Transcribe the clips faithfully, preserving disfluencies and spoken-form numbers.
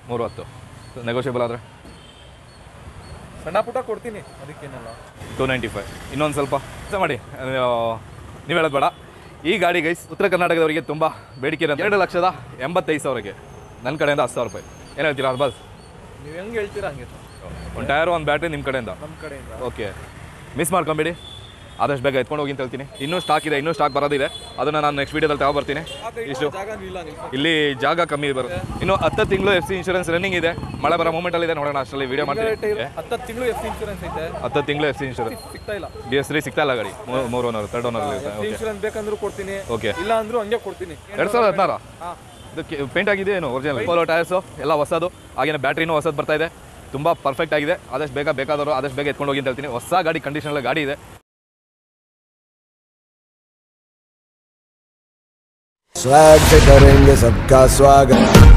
ಮೂರು ಹತ್ತು ನೆಗೋಷಿಯಬಲ್ ಆದರೆ ಸಣ್ಣ ಪುಟ್ಟ ಕೊಡ್ತೀನಿ, ಅದಕ್ಕೇನಲ್ಲ. ಟೂ ನೈಂಟಿ ಫೈವ್ ಇನ್ನೊಂದು ಸ್ವಲ್ಪ ಕೆಲಸ ಮಾಡಿ, ನೀವು ಹೇಳೋದು ಬೇಡ. ಈ ಗಾಡಿ ಗೈಸ್ ಉತ್ತರ ಕರ್ನಾಟಕದವರಿಗೆ ತುಂಬ ಬೇಡಿಕೆ ಇರೋದು. ಎರಡು ಲಕ್ಷದ ಎಂಬತ್ತೈದು ಸಾವಿರಕ್ಕೆ ನನ್ನ ಕಡೆಯಿಂದ ಹತ್ತು ಸಾವಿರ ರೂಪಾಯಿ. ಏನು ಹೇಳ್ತೀರಾ ಅರ್ಬಾಸ್? ನೀವು ಹೆಂಗೆ ಹೇಳ್ತೀರಾ ಹಂಗೆ. ಒಂದು ಟೈರು ಒಂದು ಬ್ಯಾಟ್ರಿ ನಿಮ್ಮ ಕಡೆಯಿಂದ. ನಮ್ಮ ಕಡೆಯಿಂದ ಓಕೆ, ಮಿಸ್ ಮಾಡ್ಕೊಂಬೇಡಿ, ಆದಷ್ಟು ಬೇಗ ಎತ್ಕೊಂಡು ಹೋಗಿ ಅಂತ ಹೇಳ್ತೀನಿ. ಇನ್ನೂ ಸ್ಟಾಕ್ ಇದೆ, ಇನ್ನೂ ಸ್ಟಾಕ್ ಬರೋದಿದೆ, ಅದನ್ನು ನಾನು ನೆಕ್ಸ್ಟ್ ವೀಡಿಯೋದಲ್ಲಿ ತಗೋ ಬರ್ತೀನಿ. ಇಷ್ಟು ಇಲ್ಲಿ ಜಾಗ ಕಮ್ಮಿ ಬರುತ್ತೆ. ಇನ್ನು ಹತ್ತು ತಿಂಗಳು ಎಫ್ ಸಿ ಇನ್ಶೂರೆನ್ಸ್ ರನ್ನಿಂಗ್ ಇದೆ, ಮಳೆ ಬರೋ ಮೂಮೆಂಟಲ್ಲಿ ಇದೆ. ನೋಡೋಣ ಅಷ್ಟರಲ್ಲಿ ವೀಡಿಯೋ ಮಾಡ್ತೀನಿ. ಹತ್ತು ತಿಂಗಳು ಎಫ್ ಸಿ ಇನ್ಶೂರೆನ್ಸ್ ಐತೆ. ಹತ್ತು ತಿಂಗಳು ಎಫ್ ಸಿ ಇನ್ಶೂರೆನ್ಸ್ ಸಿಗ್ತಾ ಇಲ್ಲ, ಡಿ ಎಸ್ ತ್ರೀ ಸಿಗ್ತಾ ಇಲ್ಲ ಗಾಡಿ. ಮೂರು ಓನರ್ ತರ್ಡ್ ಓನರ್ ಇನ್ಶೂರೆನ್ಸ್ ಬೇಕಂದ್ರೂ ಕೊಡ್ತೀನಿ, ಓಕೆ, ಇಲ್ಲ ಅಂದ್ರೂ ಹಂಗೆ ಕೊಡ್ತೀನಿ. ಎರಡು ಸಾವಿರದ ಹದಿನಾರು ಇದಕ್ಕೆ ಪೇಂಟ್ ಆಗಿದೆ ಏನು ಒರಿಜಿನಲ್ ಪೋಲೋ ಟೈರ್ಸು ಎಲ್ಲ ಹೊಸದು, ಹಾಗೇನೆ ಬ್ಯಾಟ್ರಿನೂ ಹೊಸದು ಬರ್ತಾ ಇದೆ, ತುಂಬ ಪರ್ಫೆಕ್ಟ್ ಆಗಿದೆ. ಆದಷ್ಟು ಬೇಗ ಬೇಕಾದವರು ಆದಷ್ಟು ಬೇಗ ಎತ್ಕೊಂಡು ಹೋಗಿ ಅಂತ ಹೇಳ್ತೀನಿ. ಹೊಸ ಗಾಡಿ ಕಂಡೀಷನಲ್ಲಿ ಗಾಡಿ ಇದೆ. स्वैग से करेंगे सबका स्वागत.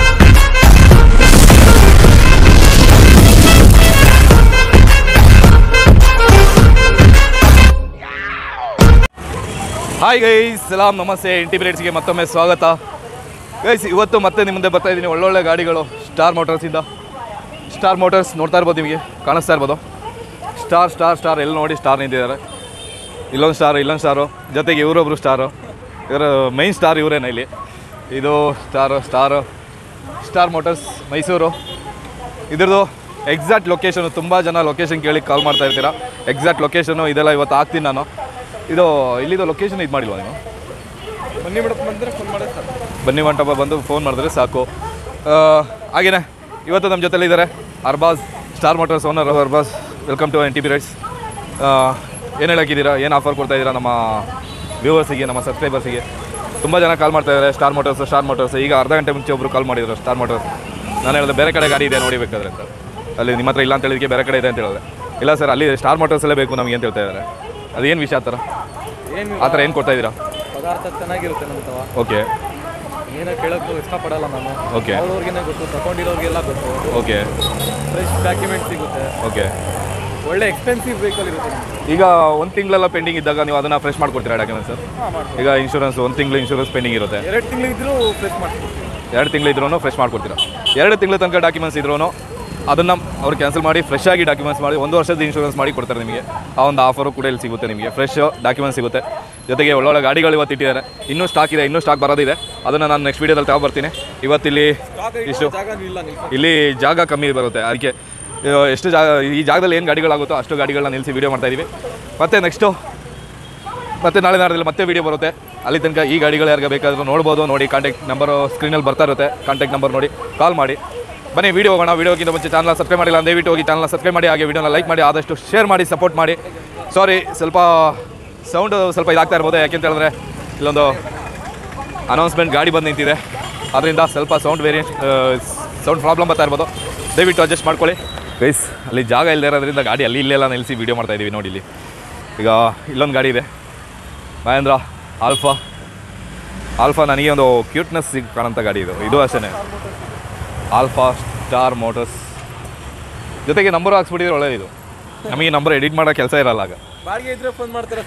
ಹಾಯ್ ಗೈಸ್, ಸಲಾಮ್, ನಮಸ್ತೆ. ಇಂಟಿಬ್ರೇಟ್ಸ್ಗೆ ಮತ್ತೊಮ್ಮೆ ಸ್ವಾಗತ ಗೈಸ್. ಇವತ್ತು ಮತ್ತೆ ನಿಮ್ಮ ಮುಂದೆ ಬರ್ತಾ ಇದ್ದೀನಿ ಒಳ್ಳೊಳ್ಳೆ ಗಾಡಿಗಳು ಸ್ಟಾರ್ ಮೋಟರ್ಸಿಂದ. ಸ್ಟಾರ್ ಮೋಟರ್ಸ್ ನೋಡ್ತಾ ಇರ್ಬೋದು, ನಿಮಗೆ ಕಾಣಿಸ್ತಾ ಇರ್ಬೋದು. ಸ್ಟಾರ್ ಸ್ಟಾರ್ ಸ್ಟಾರ್ ಎಲ್ಲಿ ನೋಡಿ ಸ್ಟಾರ್ ನಿಂತಿದ್ದಾರೆ. ಇಲ್ಲೊಂದು ಸ್ಟಾರು, ಇಲ್ಲೊಂದು ಸ್ಟಾರು, ಜೊತೆಗೆ ಇವರೊಬ್ಬರು ಸ್ಟಾರು. ಇವರ ಮೈನ್ ಸ್ಟಾರ್ ಇವರೇನ ಇಲ್ಲಿ. ಇದು star star star motors Mysuru. ಇದ್ರದ್ದು ಎಕ್ಸಾಕ್ಟ್ ಲೊಕೇಶನು ತುಂಬ ಜನ ಲೊಕೇಶನ್ ಕೇಳಿ ಕಾಲ್ ಮಾಡ್ತಾ ಇರ್ತೀರಾ. ಎಕ್ಸಾಕ್ಟ್ ಲೊಕೇಶನು ಇದೆಲ್ಲ ಇವತ್ತು ಹಾಕ್ತೀನಿ ನಾನು. ಇದು ಇಲ್ಲಿದು ಲೊಕೇಶನ್ ಇದು ಮಾಡಿಲ್ವಾ ನೀವು? ಬನ್ನಿ ಮೇಡಮ್ ಬಂದರೆ ಫೋನ್ ಮಾಡಿ ಸರ್. ಬನ್ನಿ ಮಂಟಪ ಬಂದು ಫೋನ್ ಮಾಡಿದ್ರೆ ಸಾಕು. ಹಾಗೆಯೇ ಇವತ್ತು ನಮ್ಮ ಜೊತೆಲಿ ಇದ್ದಾರೆ Arbaz, star motors owner Arbaz. Welcome to ಇಂಟಿಬ್ರೇಟ್ಸ್. ಏನು ಹೇಳಕ್ಕಿದ್ದೀರಾ, ಏನು ಆಫರ್ ಕೊಡ್ತಾ ಇದ್ದೀರಾ ನಮ್ಮ ವ್ಯೂವರ್ಸಿಗೆ, ನಮ್ಮ ಸಬ್ಸ್ಕ್ರೈಬರ್ಸಿಗೆ? ತುಂಬ ಜನ ಕಾಲ್ ಮಾಡ್ತಾ ಇದ್ದಾರೆ ಸ್ಟಾರ್ ಮೋಟರ್ಸ್ ಸ್ಟಾರ್ ಮೋಟರ್ಸ್. ಈಗ ಅರ್ಧ ಗಂಟೆ ಮುಂಚೆ ಒಬ್ಬರು ಕಾಲ್ ಮಾಡಿದ್ರು ಸ್ಟಾರ್ ಮೋಟರ್ಸ್. ನಾನು ಹೇಳಿದೆ ಬೇರೆ ಕಡೆ ಗಾಡಿ ಇದೆ ನೋಡಿ ಬೇಕಾದ್ರೆ ಅಂತ. ಅಲ್ಲಿ ನಿಮ್ಮ ಹತ್ರ ಇಲ್ಲ ಅಂತ ಹೇಳಿದಕ್ಕೆ ಬೇರೆ ಕಡೆ ಇದೆ ಅಂತ ಹೇಳಿದೆ. ಇಲ್ಲ ಸರ್, ಅಲ್ಲಿ ಸ್ಟಾರ್ ಮೋಟರ್ಸಲ್ಲೇ ಬೇಕು ನಮಗೆ ಅಂತ ಹೇಳ್ತಾ ಇದ್ದಾರೆ. ಅದೇನು ವಿಷಯ ಆ ಥರ ಏನು ಆ ಥರ ಏನು ಕೊಡ್ತಾ ಇದ್ದೀರಾ? ಪದಾರ್ಥ ಚೆನ್ನಾಗಿರುತ್ತೆ ನಮ್ಮ ತವ. ಓಕೆ, ಏನೋ ಕೇಳೋಕ್ಕೂ ಇಷ್ಟಪಡಲ್ಲ ನಾನು. ಓಕೆ, ಅವ್ರವ್ರಿಗೇನೆ ಗೊತ್ತು, ತಗೊಂಡಿರೋರಿಗೆಲ್ಲ ಗೊತ್ತು. ಓಕೆ, ಫ್ರೆಶ್ ಡಾಕ್ಯುಮೆಂಟ್ ಸಿಗುತ್ತೆ. ಓಕೆ, ಒಳ್ಳೆ ಎಕ್ಸ್ಪೆನ್ಸಿವ್ ವೆಹಿಕಲ್ ಇರುತ್ತೆ. ಈಗ ಒಂದು ತಿಂಗಳೆಲ್ಲ ಪೆಂಡಿಂಗ್ ಇದ್ದಾಗ ನೀವು ಅದನ್ನು ಫ್ರೆಶ್ ಮಾಡ್ಕೊಡ್ತೀರಾ ಡಾಕ್ಯುಮೆಂಟ್ಸ್ ಸರ್? ಹಾಂ ಮಾಡ್ತೀವಿ. ಈಗ ಇನ್ಶೂರೆನ್ಸ್ ಒಂದು ತಿಂಗಳು ಇನ್ಶೂರೆನ್ಸ್ ಪೆಂಡಿಂಗ್ ಇರುತ್ತೆ. ಎರಡು ತಿಂಗಳು ಇದ್ರೂ ಫ್ರೆಶ್ ಮಾಡ್ಕೊಡ್ತೀವಿ. ಎರಡು ತಿಂಗಳು ಇದ್ರೂ ಫ್ರೆಶ್ ಮಾಡ್ಕೊಡ್ತೀರಾ? ಎರಡು ತಿಂಗಳ ತನಕ ಡಾಕ್ಯುಮೆಂಟ್ಸ್ ಇದ್ರೂ ಅದನ್ನು ಅವ್ರು ಕ್ಯಾನ್ಸಲ್ ಮಾಡಿ ಫ್ರೆಶ್ ಆಗಿ ಡಾಕ್ಯುಮೆಂಟ್ಸ್ ಮಾಡಿ ಒಂದು ವರ್ಷದ ಇನ್ಶೂರೆನ್ಸ್ ಮಾಡಿ ಕೊಡ್ತಾರೆ ನಿಮಗೆ. ಆ ಒಂದು ಆಫರು ಕೂಡ ಇಲ್ಲಿ ಸಿಗುತ್ತೆ ನಿಮಗೆ. ಫ್ರೆಶ್ ಡಾಕ್ಯುಮೆಂಟ್ಸ್ ಸಿಗುತ್ತೆ, ಜೊತೆಗೆ ಒಳ್ಳೊಳ್ಳೆ ಗಾಡಿಗಳು ಇವತ್ತು ಇಟ್ಟಿದ್ದಾರೆ. ಇನ್ನೂ ಸ್ಟಾಕ್ ಇದೆ, ಇನ್ನೂ ಸ್ಟಾಕ್ ಬರೋದಿದೆ. ಅದನ್ನು ನಾನು ನೆಕ್ಸ್ಟ್ ವೀಡಿಯೋದಲ್ಲಿ ತಗೋ ಬರ್ತೀನಿ. ಇವತ್ತಿಲ್ಲಿ ಇಷ್ಟು ಇಲ್ಲಿ ಜಾಗ ಕಮ್ಮಿ ಬರುತ್ತೆ, ಅದಕ್ಕೆ ಎಷ್ಟು ಜಾಗ ಈ ಜಾಗದಲ್ಲಿ ಏನು ಗಾಡಿಗಳಾಗುತ್ತೋ ಅಷ್ಟು ಗಾಡಿಗಳನ್ನ ನಿಲ್ಲಿಸಿ ವೀಡಿಯೋ ಮಾಡ್ತಾಯಿದ್ದೀವಿ. ಮತ್ತು ನೆಕ್ಸ್ಟು ಮತ್ತು ನಾಳೆ ನಾಡದಲ್ಲಿ ಮತ್ತೆ ವೀಡಿಯೋ ಬರುತ್ತೆ. ಅಲ್ಲಿ ತನಕ ಈ ಗಾಡಿಗಳು ಯಾರಿಗೆ ಬೇಕಾದರೂ ನೋಡ್ಬೋದು. ನೋಡಿ, ಕಾಂಟ್ಯಾಕ್ಟ್ ನಂಬರು ಸ್ಕ್ರೀನಲ್ಲಿ ಬರ್ತಾ ಇರುತ್ತೆ, ಕಾಂಟ್ಯಾಕ್ಟ್ ನಂಬರ್ ನೋಡಿ ಕಾಲ್ ಮಾಡಿ. ಬನ್ನಿ ವೀಡಿಯೋ ಹೋಗೋಣ. ವೀಡಿಯೋಗಿಂತ ಮುಂಚೆ ಚಾನಲ್ ಸಬ್ಸ್ಕ್ರೈಬ್ ಮಾಡಿಲ್ಲ ದಯವಿಟ್ಟು ಹೋಗಿ ಚಾನಲ್ ಸಬ್ಸ್ಕ್ರೈಬ್ ಮಾಡಿ, ಹಾಗೆ ವೀಡಿಯೋನ ಲೈಕ್ ಮಾಡಿ, ಆದಷ್ಟು ಶೇರ್ ಮಾಡಿ, ಸಪೋರ್ಟ್ ಮಾಡಿ. ಸಾರಿ, ಸ್ವಲ್ಪ ಸೌಂಡು ಸ್ವಲ್ಪ ಇದಾಗ್ತಾ ಇರ್ಬೋದು, ಯಾಕೆಂತ ಹೇಳಿದ್ರೆ ಇಲ್ಲೊಂದು ಅನೌನ್ಸ್ಮೆಂಟ್ ಗಾಡಿ ಬಂದು ನಿಂತಿದೆ, ಅದರಿಂದ ಸ್ವಲ್ಪ ಸೌಂಡ್ ವೇರಿಯೇಷನ್ ಸೌಂಡ್ ಪ್ರಾಬ್ಲಮ್ ಬರ್ತಾ ಇರ್ಬೋದು. ದಯವಿಟ್ಟು ಅಡ್ಜಸ್ಟ್ ಮಾಡ್ಕೊಳ್ಳಿ ಗೈಸ್. ಅಲ್ಲಿ ಜಾಗ ಇಲ್ಲದೆ ಇರೋದ್ರಿಂದ ಗಾಡಿ ಅಲ್ಲಿ ಇಲ್ಲೆಲ್ಲ ನಿಲ್ಲಿಸಿ ವೀಡಿಯೋ ಮಾಡ್ತಾಯಿದ್ದೀವಿ. ನೋಡಿ ಇಲ್ಲಿ ಈಗ ಇಲ್ಲೊಂದು ಗಾಡಿ ಇದೆ, ಮಹೇಂದ್ರ ಆಲ್ಫಾ. ಆಲ್ಫಾ ನನಗೆ ಒಂದು ಕ್ಯೂಟ್ನೆಸ್ ಸಿಗ್ ಕಾಣೋಂಥ ಗಾಡಿ ಇದು. ಇದು ಅಷ್ಟೇ ಆಲ್ಫಾ ಸ್ಟಾರ್ ಮೋಟರ್ಸ್. ಜೊತೆಗೆ ನಂಬರ್ ಹಾಕ್ಸ್ಬಿಟ್ಟಿದ್ರೆ ಒಳ್ಳೆಯದು. ನಮಗೆ ನಂಬರ್ ಎಡಿಟ್ ಮಾಡೋ ಕೆಲಸ ಇರಲ್ಲ ಆಗ. ಬಾಡಿಗೆ ಇದ್ರೆ ಫೋನ್ ಮಾಡ್ತಾರೆ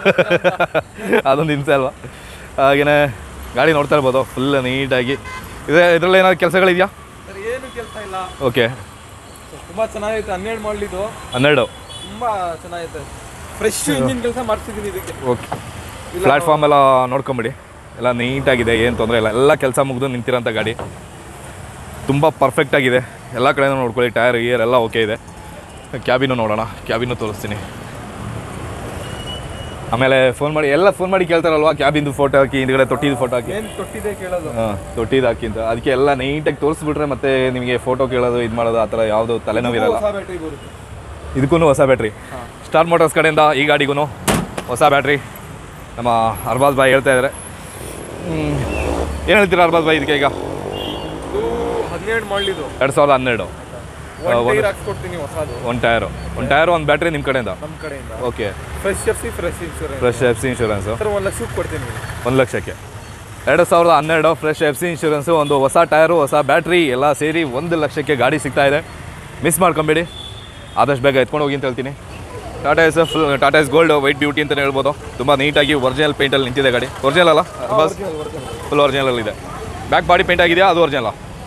ಸರ್. ಅದೊಂದು ಹಿಂಸೆ ಅಲ್ವಾ? ಹಾಗೆಯೇ ಗಾಡಿ ನೋಡ್ತಾ ಇರ್ಬೋದು ಫುಲ್ ನೀಟಾಗಿ ಇದೆ. ಇದರಲ್ಲಿ ಏನಾದ್ರು ಕೆಲಸಗಳಿದೆಯಾ? ಸರ್ ಏನು ಕೆಲಸ ಇಲ್ಲ. ಓಕೆ, ತುಂಬ ಚೆನ್ನಾಗೈತೆ. ಹನ್ನೆರಡು ಮಾಡಲಿದ್ದು ಹನ್ನೆರಡು ತುಂಬ ಚೆನ್ನಾಗೈತೆ. ಫ್ರೆಶ್ ಇಂಜಿನ್ ಕೆಲಸ ಮಾಡಿಸಿದ್ದೀನಿ ಇದಕ್ಕೆ. ಓಕೆ, ಪ್ಲ್ಯಾಟ್ಫಾರ್ಮ್ ಎಲ್ಲ ನೋಡ್ಕೊಂಬಿಡಿ, ಎಲ್ಲ ನೀಟಾಗಿದೆ, ಏನು ತೊಂದರೆ ಇಲ್ಲ. ಎಲ್ಲ ಕೆಲಸ ಮುಗಿದು ನಿಂತಿರೋಂಥ ಗಾಡಿ, ತುಂಬ ಪರ್ಫೆಕ್ಟಾಗಿದೆ. ಎಲ್ಲ ಕಡೆಯೂ ನೋಡ್ಕೊಳ್ಳಿ, ಟೈರ್ ಇಯರ್ ಎಲ್ಲ ಓಕೆ ಇದೆ. ಕ್ಯಾಬಿನು ನೋಡೋಣ, ಕ್ಯಾಬಿನು ತೋರಿಸ್ತೀನಿ. ಆಮೇಲೆ ಫೋನ್ ಮಾಡಿ ಎಲ್ಲ ಫೋನ್ ಮಾಡಿ ಕೇಳ್ತಾರಲ್ವಾ, ಕ್ಯಾಬಿಂದು ಫೋಟೋ ಹಾಕಿ, ಹಿಂದ್ಗಡೆ ತೊಟ್ಟಿದ್ದು ಫೋಟೋ ಹಾಕಿ. ಏನು ತೊಟ್ಟಿದೆ ಕೇಳೋದು? ಹಾಂ, ತೊಟ್ಟಿದ್ದು ಹಾಕಿ ಅಂತ. ಅದಕ್ಕೆ ಎಲ್ಲ ನೀಟಾಗಿ ತೋರಿಸ್ಬಿಟ್ರೆ ಮತ್ತೆ ನಿಮಗೆ ಫೋಟೋ ಕೇಳೋದು ಇದು ಮಾಡೋದು ಆ ಥರ ಯಾವುದೋ ತಲೆನೋವಿರಲ್ಲ. ಇದಕ್ಕೂ ಹೊಸ ಬ್ಯಾಟ್ರಿ ಸ್ಟಾರ್ ಮೋಟರ್ಸ್ ಕಡೆಯಿಂದ ಈ ಗಾಡಿಗೂ ಹೊಸ ಬ್ಯಾಟ್ರಿ ನಮ್ಮ ಅರ್ಬಾಜ್ ಬಾಯ್ ಹೇಳ್ತಾ ಇದ್ದಾರೆ. ಏನು ಹೇಳ್ತೀರಾ ಅರ್ಬಾಜ್ ಬಾಯ್ ಇದಕ್ಕೆ? ಈಗ ಹನ್ನೆರಡು ಮಾಡಲಿದ್ದು ಎರಡು ಸಾವಿರದ ಹನ್ನೆರಡು ಹಾಕ್ಸ್ಕೊಡ್ತೀನಿ ಹೊಸದು. ಒಂದು ಟೈರು ಒಂದು ಟೈರು ಒಂದು ಬ್ಯಾಟ್ರಿ ನಿಮ್ಮ ಕಡೆಯಿಂದ? ನಮ್ಮ ಕಡೆಯಿಂದ. Okay, fresh F C fresh insurance. Fresh F C insurance sir ಒಂದು ಲಕ್ಷಕ್ಕೆ ಕೊಡ್ತೀನಿ. ಒಂದು ಲಕ್ಷಕ್ಕೆ ಎರಡು ಸಾವಿರದ ಹನ್ನೆರಡು ಫ್ರೆಶ್ ಎಫ್ ಸಿ ಇನ್ಶೂರೆನ್ಸು, ಒಂದು ಹೊಸ ಟೈರು, ಹೊಸ ಬ್ಯಾಟ್ರಿ ಎಲ್ಲ ಸೇರಿ ಒಂದು ಲಕ್ಷಕ್ಕೆ ಗಾಡಿ ಸಿಗ್ತಾ ಇದೆ. ಮಿಸ್ ಮಾಡ್ಕೊಂಬೇಡಿ, ಆದಷ್ಟು ಬೇಗ ಎತ್ಕೊಂಡು ಹೋಗಿ ಅಂತ ಹೇಳ್ತೀನಿ. Tata Ace full Tata Ace gold white beauty ಅಂತಲೇ ಹೇಳ್ಬೋದು. ತುಂಬ ನೀಟಾಗಿ ಒರಿಜಿನಲ್ ಪೇಂಟಲ್ಲಿ ನಿಂತಿದೆ ಗಾಡಿ. ಒರಿಜಿನಲ್ ಅಲ್ಲ ಬಸ್? ಫುಲ್ ಒರಿಜಿನಲ್ ಇದೆ. ಬ್ಯಾಕ್ ಬಾಡಿ ಪೇಂಟ್ ಆಗಿದೆಯಾ? ಅದು ಒರಿಜಿನಲ್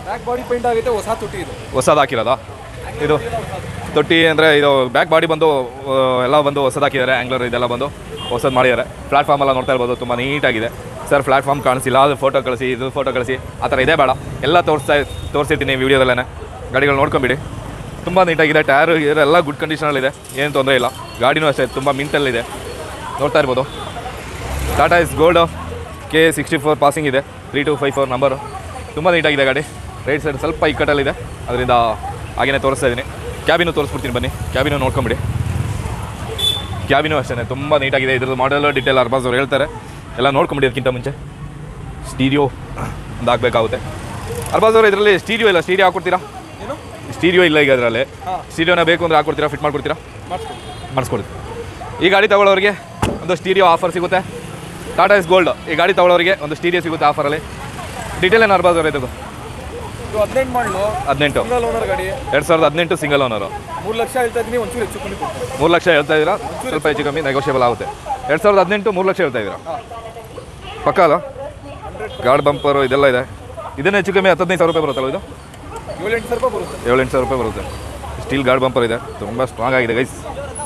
ಬ್ಯಾಕ್ ಬಾಡಿ ಪೇಂಟ್ ಆಗೈತೆ, ಹೊಸ ತೊಟ್ಟಿ ಇದು. ಹೊಸದು ಹಾಕಿರೋದಾ ಇದು ತೊಟ್ಟಿ? ಅಂದರೆ ಇದು ಬ್ಯಾಕ್ ಬಾಡಿ ಬಂದು ಆ, ಎಲ್ಲ ಬಂದು ಹೊಸದು ಹಾಕಿದ್ದಾರೆ, ಆ್ಯಂಗ್ಲರ್ ಇದೆಲ್ಲ ಬಂದು ಹೊಸದು ಮಾಡಿದ್ದಾರೆ. ಪ್ಲಾಟ್ಫಾರ್ಮ್ ಎಲ್ಲ ನೋಡ್ತಾ ಇರ್ಬೋದು, ತುಂಬ ನೀಟಾಗಿದೆ ಸರ್. ಪ್ಲಾಟ್ಫಾರ್ಮ್ ಕಾಣಿಸಿಲ್ಲ, ಅದು ಫೋಟೋ ಕಳಿಸಿ, ಇದು ಫೋಟೋ ಕಳಿಸಿ, ಆ ಥರ ಇದೆ ಬೇಡ, ಎಲ್ಲ ತೋರಿಸ್ತಾ ತೋರಿಸಿರ್ತೀನಿ ವೀಡಿಯೋದಲ್ಲೇ. ಗಾಡಿಗಳು ನೋಡ್ಕೊಂಬಿಡಿ, ತುಂಬ ನೀಟಾಗಿದೆ. ಟೈರ್ ಎಲ್ಲ ಗುಡ್ ಕಂಡೀಷನಲ್ಲಿದೆ, ಏನು ತೊಂದರೆ ಇಲ್ಲ. ಗಾಡಿನೂ ಅಷ್ಟೇ ತುಂಬ ಮಿಂಟಲ್ಲಿದೆ, ನೋಡ್ತಾ ಇರ್ಬೋದು. Tata Ace gold K sixty four passing ಇದೆ, three two five four number. ತುಂಬ ನೀಟಾಗಿದೆ ಗಾಡಿ. ರೈಟ್ ಸೈಡ್ ಸ್ವಲ್ಪ ಇಕ್ಕಟ್ಟಲ್ಲಿದೆ, ಅದರಿಂದ ಹಾಗೇ ತೋರಿಸ್ತಾ ಇದ್ದೀನಿ. ಕ್ಯಾಬಿನೂ ತೋರಿಸ್ಬಿಡ್ತೀನಿ ಬನ್ನಿ, ಕ್ಯಾಬಿನೂ ನೋಡ್ಕೊಂಬಿಡಿ. ಕ್ಯಾಬಿನೂ ಅಷ್ಟೇ ತುಂಬ ನೀಟಾಗಿದೆ. ಇದ್ರದ್ದು ಮಾಡೆಲ್ ಡೀಟೇಲ್ ಅರ್ಬಾಸ್ ಅವ್ರು ಹೇಳ್ತಾರೆ, ಎಲ್ಲ ನೋಡ್ಕೊಂಬಿಡಿ. ಅದಕ್ಕಿಂತ ಮುಂಚೆ ಸ್ಟೀರಿಯೋ ಒಂದು ಹಾಕಬೇಕಾಗುತ್ತೆ. ಅರ್ಬಾಸ್ ಅವರು ಇದರಲ್ಲಿ ಸ್ಟೀರಿಯೋ ಇಲ್ಲ, ಸ್ಟೀರಿಯೋ ಹಾಕ್ಕೊಡ್ತೀರಾ? ಏನು ಸ್ಟೀರಿಯೋ ಇಲ್ಲ ಈಗ ಅದರಲ್ಲಿ. ಹಾಂ, ಸ್ಟೀರಿಯೋನ ಬೇಕು ಅಂದರೆ ಹಾಕ್ಕೊಡ್ತೀರಾ, ಫಿಟ್ ಮಾಡ್ಕೊಡ್ತೀರಾ? ಮಾಡಿಸ್ಕೊಡಿ. ಮಾಡಿಸ್ಕೊಡ್ತೀವಿ. ಈ ಗಾಡಿ ತಗೊಳ್ಳೋರಿಗೆ ಒಂದು ಸ್ಟೀರಿಯೋ ಆಫರ್ ಸಿಗುತ್ತೆ. ಟಾಟಾ ಇಸ್ ಗೋಲ್ಡ್ ಈ ಗಾಡಿ ತಗೊಳ್ಳೋರಿಗೆ ಒಂದು ಸ್ಟೀರಿಯೋ ಸಿಗುತ್ತೆ ಆಫರಲ್ಲಿ. ಡೀಟೇಲ್ ಏನು ಅರ್ಬಾಸ್ ಅವರು ಇದು? ಇದು ಹದಿನೆಂಟು ಮಾಡಲು, ಹದಿನೆಂಟು ಸಿಂಗಲ್ ಓನರ್ ಗಾಡಿ, ಎರಡು ಸಾವಿರದ ಹದಿನೆಂಟು ಸಿಂಗಲ್ ಓನರು. ಮೂರು ಲಕ್ಷ ಹೇಳ್ತಾ ಇದ್ದೀನಿ, ಒಂಚೂರು ಹೆಚ್ಚು ಕಮ್ಮಿ ಕೊಡ್ತೀನಿ. ಮೂರು ಲಕ್ಷ ಹೇಳ್ತಾ ಇದ್ದೀರಾ, ಸ್ವಲ್ಪ ಹೆಚ್ಚು ಕಮ್ಮಿ ನೆಗೋಷಿಯಬಲ್ ಆಗುತ್ತೆ. ಎರಡು ಸಾವಿರದ ಹದಿನೆಂಟು ಮೂರು ಲಕ್ಷ ಹೇಳ್ತಾ ಇದ್ದೀರಾ, ಪಕ್ಕ ಅಲ್ಲ? ಗಾರ್ಡ್ ಬಂಪರು ಇದೆಲ್ಲ ಇದೆ. ಇದನ್ನು ಹೆಚ್ಚು ಕಮ್ಮಿ ಹತ್ತದೈದು ಸಾವಿರ ರೂಪಾಯಿ ಬರುತ್ತಲ್ಲ ಇದು? ಏಳು ಎಂಟು ಸಾವಿರ ರೂಪಾಯಿ ಬರುತ್ತೆ. ಏಳು ಎಂಟು ಸಾವಿರ ರೂಪಾಯಿ ಬರುತ್ತೆ. ಸ್ಟೀಲ್ ಗಾರ್ಡ್ ಬಂಪರ್ ಇದೆ, ತುಂಬ ಸ್ಟ್ರಾಂಗ್ ಆಗಿದೆ ಗೈಸ್.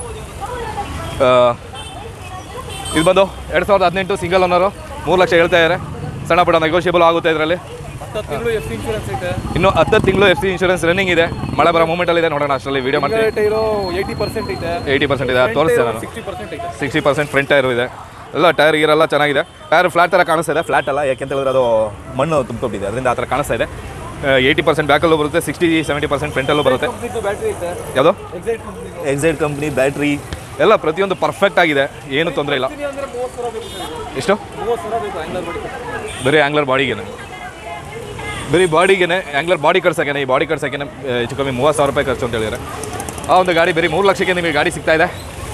ಇದು ಬಂದು ಎರಡು ಸಾವಿರದ ಹದಿನೆಂಟು ಸಿಂಗಲ್ ಓನರು, ಮೂರು ಲಕ್ಷ ಹೇಳ್ತಾ ಇದ್ದಾರೆ. ಸಣ್ಣ ಪುಟ್ಟ ನೆಗೋಷಿಯಬಲ್ ಆಗುತ್ತೆ ಇದರಲ್ಲಿ. ಹತ್ತು ತಿಂಗಳು ಎಫ್ ಸಿ ಇನ್ಶೂರೆನ್ಸ್ ಐತೆ. ಇನ್ನು ಹತ್ತು ತಿಂಗಳು ಎಫ್ ಸಿ ಇನ್ಶೂರೆನ್ಸ್ ರನ್ನಿಂಗ್ ಇದೆ. ಮಳೆ ಬರೋ ಮೂಮೆಂಟಲ್ಲಿ ಇದೆ, ನೋಡೋಣ ಅಷ್ಟರಲ್ಲಿ ವೀಡಿಯೋ ಮಾಡ್ತೀನಿ. ಟೈರು ಏಯ್ಟಿ ಪರ್ಸೆಂಟ್ ಐತೆ, ಏಯ್ಟಿ ಪರ್ಸೆಂಟ್ ಇದೆ, ತೋರಿಸ್ತೇನೆ ನಾನು. ಸಿಕ್ಸ್ಟಿ ಪರ್ಸೆಂಟ್ ಐತೆ. ಸಿಕ್ಸ್ಟಿ ಪರ್ಸೆಂಟ್ ಫ್ರಂಟ್ ಟೈರು ಇದೆ, ಎಲ್ಲ ಟೈರ್ ಗೀರೆಲ್ಲ ಚೆನ್ನಾಗಿದೆ. ಟೈರ್ ಫ್ಲಾಟ್ ಥರ ಕಾಣಿಸ್ತಾ ಇದೆ. ಫ್ಲಾಟ್ ಅಲ್ಲ, ಯಾಕೆಂತ ಹೇಳಿದ್ರೆ ಅದು ಮಣ್ಣು ತುಂಬಿಕೊಂಡಿದೆ, ಅದರಿಂದ ಆ ಥರ ಕಾಣಿಸ್ತಾ ಇದೆ. ಏಯ್ಟಿ ಪರ್ಸೆಂಟ್ ಬ್ಯಾಕಲ್ಲೂ ಬರುತ್ತೆ, ಸಿಕ್ಸ್ಟಿ ಸೆವೆಂಟಿ ಪರ್ಸೆಂಟ್ ಫ್ರಂಟಲ್ಲೂ ಬರುತ್ತೆ. ಬ್ಯಾಟ್ರಿ ಐತೆ, ಯಾವುದು? Exide company. Exide company battery ಎಲ್ಲ ಪ್ರತಿಯೊಂದು ಪರ್ಫೆಕ್ಟ್ ಆಗಿದೆ, ಏನು ತೊಂದರೆ ಇಲ್ಲ. ಅಂದರೆ ಮೂವತ್ತು ಸಾವಿರ ಬೇಕು ಸರ್ ಇದು. ಎಷ್ಟು? ಮೂವತ್ತು ಸಾವಿರ ಬೇಕು ಆ್ಯಂಗ್ಲರ್ ಬಾಡಿ. ಬರೀ ಆ್ಯಂಗ್ಲರ್ ಬಾಡಿಗೇನೆ, ಬರೀ ಬಾಡಿಗೇನೆ ಆ್ಯಂಗ್ಲರ್ ಬಾಡಿ ಕಟ್ಸೋಕೆ, ಈ ಬಾಡಿ ಕಟ್ಸೋಕೆ ಹೆಚ್ಚು ಕಮ್ಮಿ ಮೂವತ್ತು ಸಾವಿರ ರೂಪಾಯಿ ಖರ್ಚು ಅಂತ ಹೇಳಿದ್ದಾರೆ. ಆ ಒಂದು ಗಾಡಿ ಬರೀ ಮೂರು ಲಕ್ಷಕ್ಕೆ ನಿಮಗೆ ಗಾಡಿ ಸಿಗ್ತಾ ಇದೆ.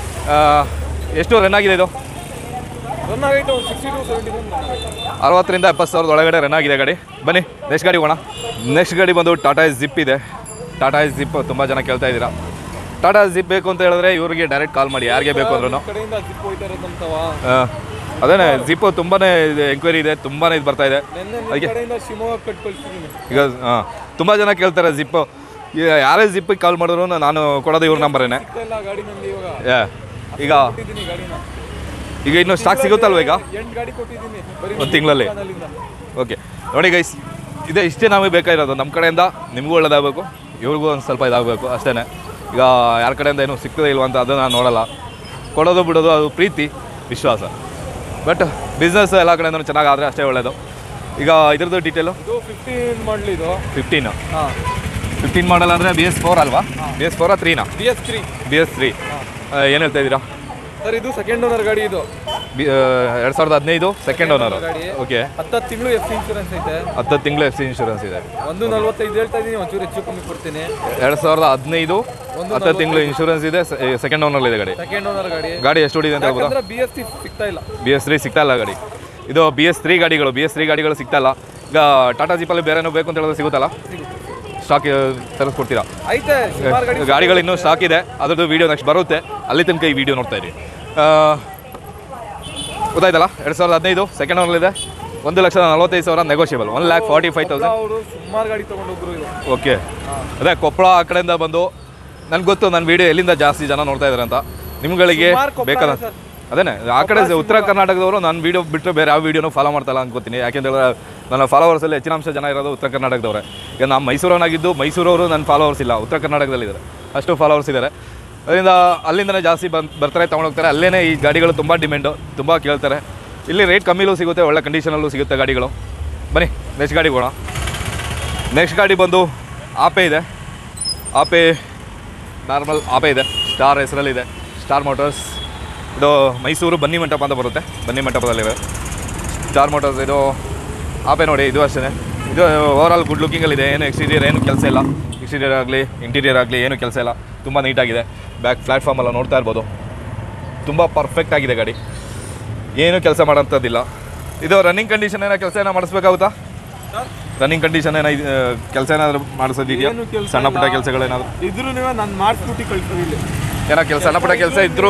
ಎಷ್ಟು ರನ್ ಆಗಿದೆ ಇದು? ರನ್ ಆಗೈತೆ ಒಂದು ಸಿಕ್ಸ್ಟಿ ಟು ಸೆವೆಂಟಿ ಒನ್. ಅರವತ್ತರಿಂದ ಎಪ್ಪತ್ತು ಸಾವಿರದ ಒಳಗಡೆ ರನ್ ಆಗಿದೆ ಗಾಡಿ. ಬನ್ನಿ ನೆಕ್ಸ್ಟ್ ಗಾಡಿ ಹೋಗೋಣ. ನೆಕ್ಸ್ಟ್ ಗಾಡಿ ಬಂದು ಟಾಟಾ ಜಿಪ್ ಇದೆ. ಟಾಟಾ ಜಿಪ್ ತುಂಬ ಜನ ಕೇಳ್ತಾ ಇದ್ದೀರಾ. ಟಾಟಾ ಜಿಪ್ ಬೇಕು ಅಂತ ಹೇಳಿದ್ರೆ ಇವರಿಗೆ ಡೈರೆಕ್ಟ್ ಕಾಲ್ ಮಾಡಿ, ಯಾರಿಗೆ ಬೇಕು ಅಂದ್ರೂ. ಕಡೆಯಿಂದ ಜಿಪ್ ಹೋಯ್ತಾ ಇರೋದು ನಮ್ತವ. ಅದೇ ಜಿಪ್ಪು ತುಂಬಾ ಎಂಕ್ವೈರಿ ಇದೆ, ತುಂಬಾ ಇದು ಬರ್ತಾ ಇದೆ. ಅದಕ್ಕೆ ಕಡೆಯಿಂದ ಶಿವಮೊಗ್ಗ ಕಟ್ ಕಳಿಸ್ತೀನಿ ಈಗ. ಹಾಂ, ತುಂಬ ಜನ ಕೇಳ್ತಾರೆ ಜಿಪ್ಪು. ಯಾರೇ ಜಿಪ್ಪಿಗೆ ಕಾಲ್ ಮಾಡಿದ್ರು ನಾನು ಕೊಡೋದು ಇವ್ರ ನಂಬರೇನೆ. ಗಾಡಿ ನಂದು ಇವಾಗ ಈಗ ಕೊಟ್ಟಿದ್ದೀನಿ ಗಾಡಿನ. ಈಗ ಇನ್ನೂ ಸ್ಟಾಕ್ ಸಿಗುತ್ತಲ್ವ ಈಗ? ಎಂಟು ಗಾಡಿ ಕೊಟ್ಟಿದ್ದೀನಿ ಒಂದು ತಿಂಗಳಲ್ಲಿ. ಓಕೆ ನೋಡಿ ಗೈಸ್, ಇದೇ ಇಷ್ಟೇ ನಮಗೆ ಬೇಕಾಗಿರೋದು. ನಮ್ಮ ಕಡೆಯಿಂದ ನಿಮಗೂ ಒಳ್ಳೇದಾಗಬೇಕು, ಇವ್ರಿಗೂ ಒಂದು ಸ್ವಲ್ಪ ಇದಾಗಬೇಕು ಅಷ್ಟೇ. ಈಗ ಯಾರ ಕಡೆಯಿಂದ ಏನೂ ಸಿಗ್ತದೆ ಇಲ್ವ ಅಂತ ಅದು ನಾನು ನೋಡೋಲ್ಲ. ಕೊಡೋದು ಬಿಡೋದು ಅದು ಪ್ರೀತಿ ವಿಶ್ವಾಸ. ಬಟ್ ಬಿಸ್ನೆಸ್ ಎಲ್ಲ ಕಡೆಯಿಂದ ಚೆನ್ನಾಗಾದರೆ ಅಷ್ಟೇ ಒಳ್ಳೆಯದು. ಈಗ ಇದ್ರದ್ದು ಡೀಟೇಲು ಇದು ಫಿಫ್ಟೀನ್ ಮಾಡಲ್ ಇದು. ಫಿಫ್ಟೀನು ಹಾಂ, ಫಿಫ್ಟೀನ್ ಮಾಡಲ್ ಅಂದರೆ ಬಿ ಎಸ್ ಫೋರ್ ಅಲ್ವಾ? ಬಿ ಎಸ್ ಫೋರಾ ತ್ರೀನಾ? B S three. B S three ಏನು ಹೇಳ್ತಾ ಇದ್ದೀರಾ ಸರ್? ಇದು ಸೆಕೆಂಡ್ ಓನರ್ ಗಾಡಿ. ಇದು ಬಿ ಎರಡು ಸಾವಿರದ ಹದಿನೈದು ಸೆಕೆಂಡ್ ಓನರು. ಓಕೆ, ಹತ್ತು ತಿಂಗಳು ಎಫ್ ಸಿ ಇನ್ಶೂರೆನ್ಸ್ ಐತೆ. ಹತ್ತು ತಿಂಗಳು ಎಫ್ ಸಿ ಇನ್ಶೂರೆನ್ಸ್ ಇದೆ. ಒಂದು ನಲ್ವತ್ತೈದು ಹೇಳ್ತಾ ಇದ್ದೀನಿ, ಒಂಚೂರು ಹೆಚ್ಚು ಕಮ್ಮಿ ಕೊಡ್ತೀನಿ. ಎರಡು ಸಾವಿರದ ಹದಿನೈದು ಹತ್ತು ತಿಂಗಳು ಇನ್ಶೂರೆನ್ಸ್ ಇದೆ, ಸೆಕೆಂಡ್ ಓನರ್ ಇದೆ ಗಾಡಿ. ಸೆಕೆಂಡ್ ಓನರ್ ಗಾಡಿ. ಗಾಡಿ ಎಷ್ಟು ಹೊಡಿದೆ ಅಂತ ಹೇಳ್ಬೋದಾ? ಬಿ ಎಸ್ ತ್ರೀ ಸಿಗ್ತಾ ಇಲ್ಲ. ಬಿ ಎಸ್ ತ್ರೀ ಸಿಗ್ತಾ ಇಲ್ಲ ಗಾಡಿ. ಇದು ಬಿ ಎಸ್ ತ್ರೀ ಗಾಡಿಗಳು ಬಿ ಎಸ್ ತ್ರೀ ಗಾಡಿಗಳು ಸಿಗ್ತಾ ಇಲ್ಲ. ಈಗ ಟಾಟಾ ಜೀಪಲ್ಲಿ ಬೇರೆನೋ ಬೇಕು ಅಂತ ಹೇಳಿದ್ರೆ ಸಿಗುತ್ತಲ್ಲ, ಸ್ಟಾಕ್ ತರಿಸ್ಕೊಡ್ತೀರಾ? ಐತೆ ಸುಮಾರು ಗಾಡಿ. ಗಾಡಿಗಳು ಇನ್ನೂ ಸ್ಟಾಕ್ ಇದೆ, ಅದ್ರದ್ದು ವೀಡಿಯೋ ನೆಕ್ಸ್ಟ್ ಬರುತ್ತೆ, ಅಲ್ಲಿ ತನಕ ಈ ವಿಡಿಯೋ ನೋಡ್ತಾ ಇರಿ. ಗೊತ್ತಾಯ್ತಲ್ಲ? ಎರಡು ಸಾವಿರದ ಹದಿನೈದು ಸೆಕೆಂಡ್ ಓನರ್ ಇದೆ, ಒಂದು ಲಕ್ಷದ ನಲ್ವತ್ತೈದು ಸಾವಿರ negotiable, one lakh forty five thousand. ಅವರು ಸುಮಾರು ಗಾಡಿ ತೊಗೊಂಡೋಗ್ರು ಇದು. ಓಕೆ, ಅದೇ ಕೊಪ್ಪಳ ಆ ಕಡೆಯಿಂದ ಬಂದು ನನಗೆ ಗೊತ್ತು ನನ್ನ ವೀಡಿಯೋ ಎಲ್ಲಿಂದ ಜಾಸ್ತಿ ಜನ ನೋಡ್ತಾ ಇದ್ದಾರೆ ಅಂತ. ನಿಮ್ಗಳಿಗೆ ಬೇಕಾದ ಅದೇನೆ ಆ ಕಡೆ ಉತ್ತರ ಕರ್ನಾಟಕದವರು ನನ್ನ ವೀಡಿಯೋ ಬಿಟ್ಟರೆ ಬೇರೆ ಯಾವ ವೀಡಿಯೋನೂ ಫಾಲೋ ಮಾಡ್ತಾಯಿಲ್ಲ ಅನ್ಕೋತೀನಿ. ಯಾಕೆಂದರೆ ನನ್ನ ಫಾಲೋವರ್ಸಲ್ಲಿ ಹೆಚ್ಚಿನ ಅಂಶ ಜನ ಇರೋದು ಉತ್ತರ ಕರ್ನಾಟಕದವರೇ. ಈಗ ನಾನು ಮೈಸೂರವನಾಗಿದ್ದು ಮೈಸೂರವರು ನನ್ನ ಫಾಲೋವರ್ಸ್ ಇಲ್ಲ, ಉತ್ತರ ಕರ್ನಾಟಕದಲ್ಲಿದ್ದಾರೆ, ಅಷ್ಟು ಫಾಲೋವರ್ಸ್ ಇದ್ದಾರೆ. ಅದರಿಂದ ಅಲ್ಲಿಂದನೇ ಜಾಸ್ತಿ ಬಂದು ಬರ್ತಾರೆ, ತೊಗೊಂಡೋಗ್ತಾರೆ. ಅಲ್ಲೇ ಈ ಗಾಡಿಗಳು ತುಂಬ ಡಿಮ್ಯಾಂಡು, ತುಂಬ ಕೇಳ್ತಾರೆ. ಇಲ್ಲಿ ರೇಟ್ ಕಮ್ಮಿಲೂ ಸಿಗುತ್ತೆ, ಒಳ್ಳೆ ಕಂಡೀಷನಲ್ಲೂ ಸಿಗುತ್ತೆ ಗಾಡಿಗಳು. ಬನ್ನಿ ನೆಕ್ಸ್ಟ್ ಗಾಡಿ ಹೋಗೋಣ. ನೆಕ್ಸ್ಟ್ ಗಾಡಿ ಬಂದು ಆಪೆ ಇದೆ. ಆಪೆ ನಾರ್ಮಲ್ ಆಪೆ ಇದೆ, ಸ್ಟಾರ್ ಹೆಸರಲ್ಲಿದೆ, ಸ್ಟಾರ್ ಮೋಟರ್ಸ್. ಇದು ಮೈಸೂರು ಬನ್ನಿ ಮಂಟಪ ಅಂತ ಬರುತ್ತೆ, ಬನ್ನಿ ಮಂಟಪದಲ್ಲಿದೆ ಸ್ಟಾರ್ ಮೋಟರ್ಸ್. ಇದು ಆಪೆ ನೋಡಿ, ಇದು ಅಷ್ಟೇ. ಇದು ಓವರಾಲ್ ಗುಡ್ ಲುಕಿಂಗಲ್ಲಿದೆ, ಏನು ಎಕ್ಸ್ಟೀರಿಯರ್ ಏನು ಕೆಲಸ ಇಲ್ಲ, ಎಕ್ಸ್ಟೀರಿಯರ್ ಆಗಲಿ ಇಂಟೀರಿಯರ್ ಆಗಲಿ ಏನು ಕೆಲಸ ಇಲ್ಲ, ತುಂಬ ನೀಟಾಗಿದೆ. ಬ್ಯಾಕ್ ಪ್ಲ್ಯಾಟ್ಫಾರ್ಮ್ ಎಲ್ಲ ನೋಡ್ತಾ ಇರ್ಬೋದು, ತುಂಬ ಪರ್ಫೆಕ್ಟ್ ಆಗಿದೆ ಗಾಡಿ, ಏನು ಕೆಲಸ ಮಾಡೋಂಥದ್ದಿಲ್ಲ. ಇದು ರನ್ನಿಂಗ್ ಕಂಡೀಷನ್ ಏನೋ ಕೆಲಸ ಏನೋ ಮಾಡಿಸ್ಬೇಕಾಗುತ್ತಾ? ರನ್ನಿಂಗ್ ಕಂಡೀಷನ್ ಏನೋ ಕೆಲಸ ಏನಾದರೂ ಮಾಡಿಸೋದಿದೆಯಾ? ಸಣ್ಣ ಪುಟ್ಟ ಕೆಲಸಗಳೇನಾದರೂ ಇದ್ರೂ ನಾನು ಮಾಡಿಸ್ಬಿಟ್ಟು ಕಳಿಸ್ತೀನಿ. ಇಲ್ಲಿ ಏನೋ ಕೆಲಸ ಸಣ್ಣ ಪುಟ್ಟ ಕೆಲಸ ಇದ್ರೂ